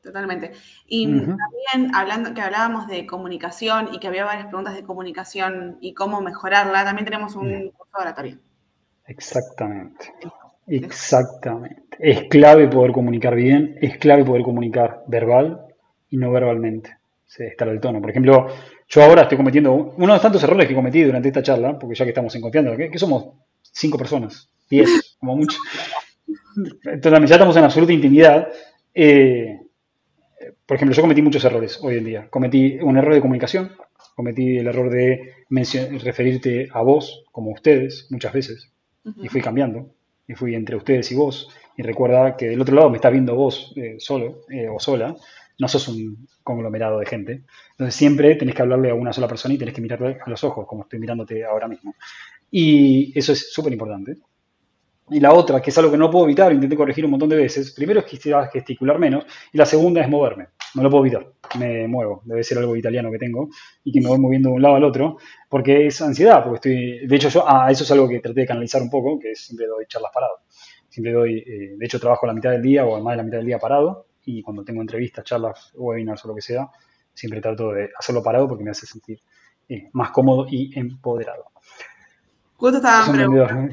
Totalmente. Y Ujú. también hablando, que hablábamos de comunicación y que había varias preguntas de comunicación y cómo mejorarla, también tenemos un curso de oratoria. Exactamente. Eso, eso. Exactamente. Es clave poder comunicar bien, es clave poder comunicar verbal y no verbalmente. Se estar el tono. Por ejemplo, yo ahora estoy cometiendo uno de los tantos errores que cometí durante esta charla, porque ya que estamos en confianza, que, que somos cinco personas, diez, como mucho. Entonces, ya estamos en absoluta intimidad. Eh, por ejemplo, yo cometí muchos errores hoy en día. Cometí un error de comunicación, cometí el error de referirte a vos como ustedes muchas veces, y fui Ujú. cambiando, y fui entre ustedes y vos, y recuerda que del otro lado me estás viendo vos eh, solo eh, o sola, no sos un conglomerado de gente. Entonces siempre tenés que hablarle a una sola persona y tenés que mirarle a los ojos, como estoy mirándote ahora mismo. Y eso es súper importante. Y la otra, que es algo que no puedo evitar, intenté corregir un montón de veces, primero es gesticular menos, y la segunda es moverme. No lo puedo evitar, me muevo. Debe ser algo italiano que tengo y que me voy moviendo de un lado al otro, porque es ansiedad, porque estoy, de hecho yo, ah, eso es algo que traté de canalizar un poco, que es siempre doy charlas parado. Siempre doy, eh, de hecho trabajo la mitad del día o más de la mitad del día parado, y cuando tengo entrevistas, charlas, webinars o lo que sea, siempre trato de hacerlo parado porque me hace sentir eh, más cómodo y empoderado. Justo estaban Son vendedores. preguntando.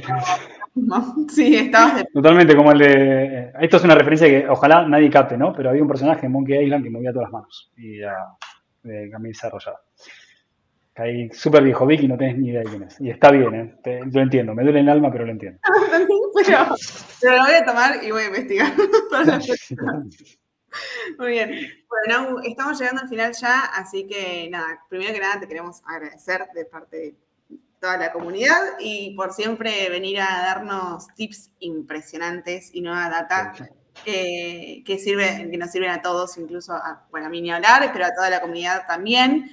Sí, estabas de... Totalmente, como el de. Esto es una referencia que ojalá nadie capte, ¿no? Pero había un personaje en Monkey Island que movía todas las manos y era de camisa rosada. Caí súper viejo, Vicky, no tenés ni idea de quién es. Y está bien, ¿eh? Te- lo entiendo. Me duele el alma, pero lo entiendo. pero, pero lo voy a tomar y voy a investigar. Para la Sí, totalmente. Muy bien. Bueno, Nau, estamos llegando al final ya, así que nada, primero que nada te queremos agradecer de parte de toda la comunidad y por siempre venir a darnos tips impresionantes y nueva data que, que, sirve, que nos sirven a todos, incluso a, bueno, a mí ni hablar, pero a toda la comunidad también.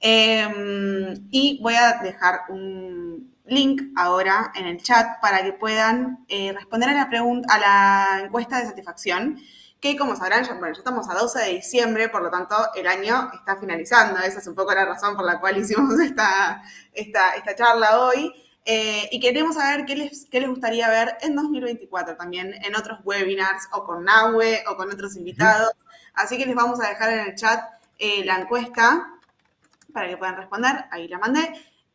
Eh, y voy a dejar un link ahora en el chat para que puedan eh, responder a la, pregunta, a la encuesta de satisfacción que como sabrán, ya, bueno, ya estamos a doce de diciembre, por lo tanto el año está finalizando. Esa es un poco la razón por la cual hicimos esta, esta, esta charla hoy. Eh, y queremos saber qué les, qué les gustaría ver en dos mil veinticuatro también, en otros webinars, o con Nahue, o con otros invitados. Así que les vamos a dejar en el chat eh, la encuesta para que puedan responder. Ahí la mandé.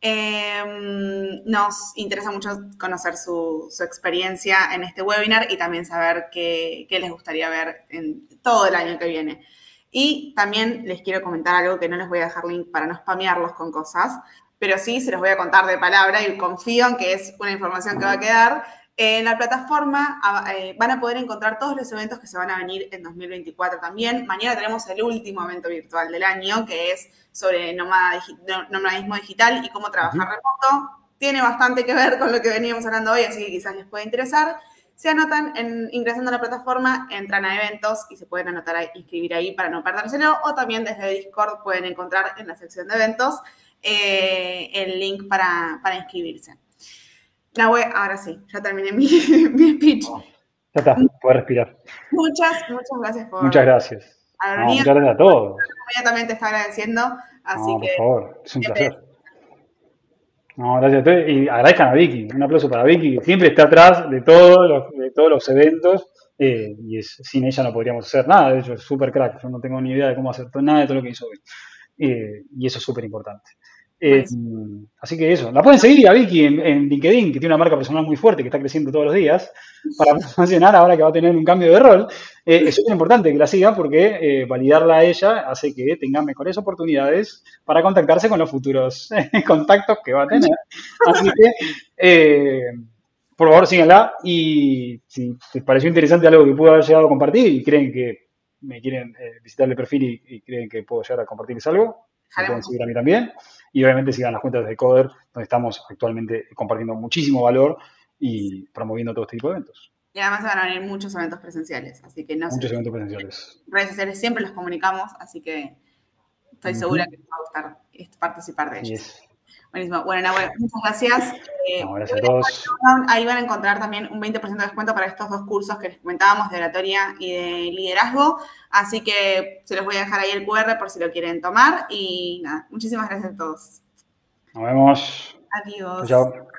Eh, nos interesa mucho conocer su, su, experiencia en este webinar y también saber qué, qué les gustaría ver en todo el año que viene. Y también les quiero comentar algo que no les voy a dejar link para no spamearlos con cosas, pero sí se los voy a contar de palabra y confío en que es una información que va a quedar. En la plataforma eh, van a poder encontrar todos los eventos que se van a venir en dos mil veinticuatro también. Mañana tenemos el último evento virtual del año, que es sobre nomadismo digital y cómo trabajar uh-huh. remoto. Tiene bastante que ver con lo que veníamos hablando hoy, así que quizás les puede interesar. Se anotan en, ingresando a la plataforma, entran a eventos y se pueden anotar a inscribir ahí para no perdérselo, o también desde Discord pueden encontrar en la sección de eventos eh, el link para, para inscribirse. Nahue, ahora sí, ya terminé mi, mi speech. Oh, ya está, puedes respirar. Muchas, muchas gracias por Muchas gracias. haber No, venido. muchas gracias a todos. La comunidad también te está agradeciendo, así No, que... por favor, es un placer. No, gracias a todos. Y agradezcan a Vicky. Un aplauso para Vicky, que siempre está atrás de todos los, de todos los eventos. Eh, y es, sin ella no podríamos hacer nada. De hecho, es súper crack. Yo no tengo ni idea de cómo hacer nada de todo lo que hizo hoy. Eh, y eso es súper importante. Eh, así que eso. La pueden seguir a Vicky en, en LinkedIn, que tiene una marca personal muy fuerte, que está creciendo todos los días, para promocionar ahora que va a tener un cambio de rol. Eh, es súper importante que la sigan porque eh, validarla a ella hace que tenga mejores oportunidades para contactarse con los futuros eh, contactos que va a tener. Así que, eh, por favor, síganla. Y si les pareció interesante algo que pudo haber llegado a compartir y creen que me quieren eh, visitar el perfil y, y creen que puedo llegar a compartirles algo, me pueden seguir a mí también. Y obviamente sigan las cuentas de Coder, donde estamos actualmente compartiendo muchísimo valor y promoviendo todo este tipo de eventos. Y además van a venir muchos eventos presenciales, así que no Muchos sé. eventos presenciales. Redes sociales siempre los comunicamos, así que estoy uh-huh. segura que les va a gustar participar de ellos. Yes. Buenísimo. Bueno, Nahue, muchas gracias. Eh, no, gracias a todos. Ahí van a encontrar también un veinte por ciento de descuento para estos dos cursos que les comentábamos de oratoria y de liderazgo. Así que se los voy a dejar ahí el cu erre por si lo quieren tomar. Y nada, muchísimas gracias a todos. Nos vemos. Adiós. Chao.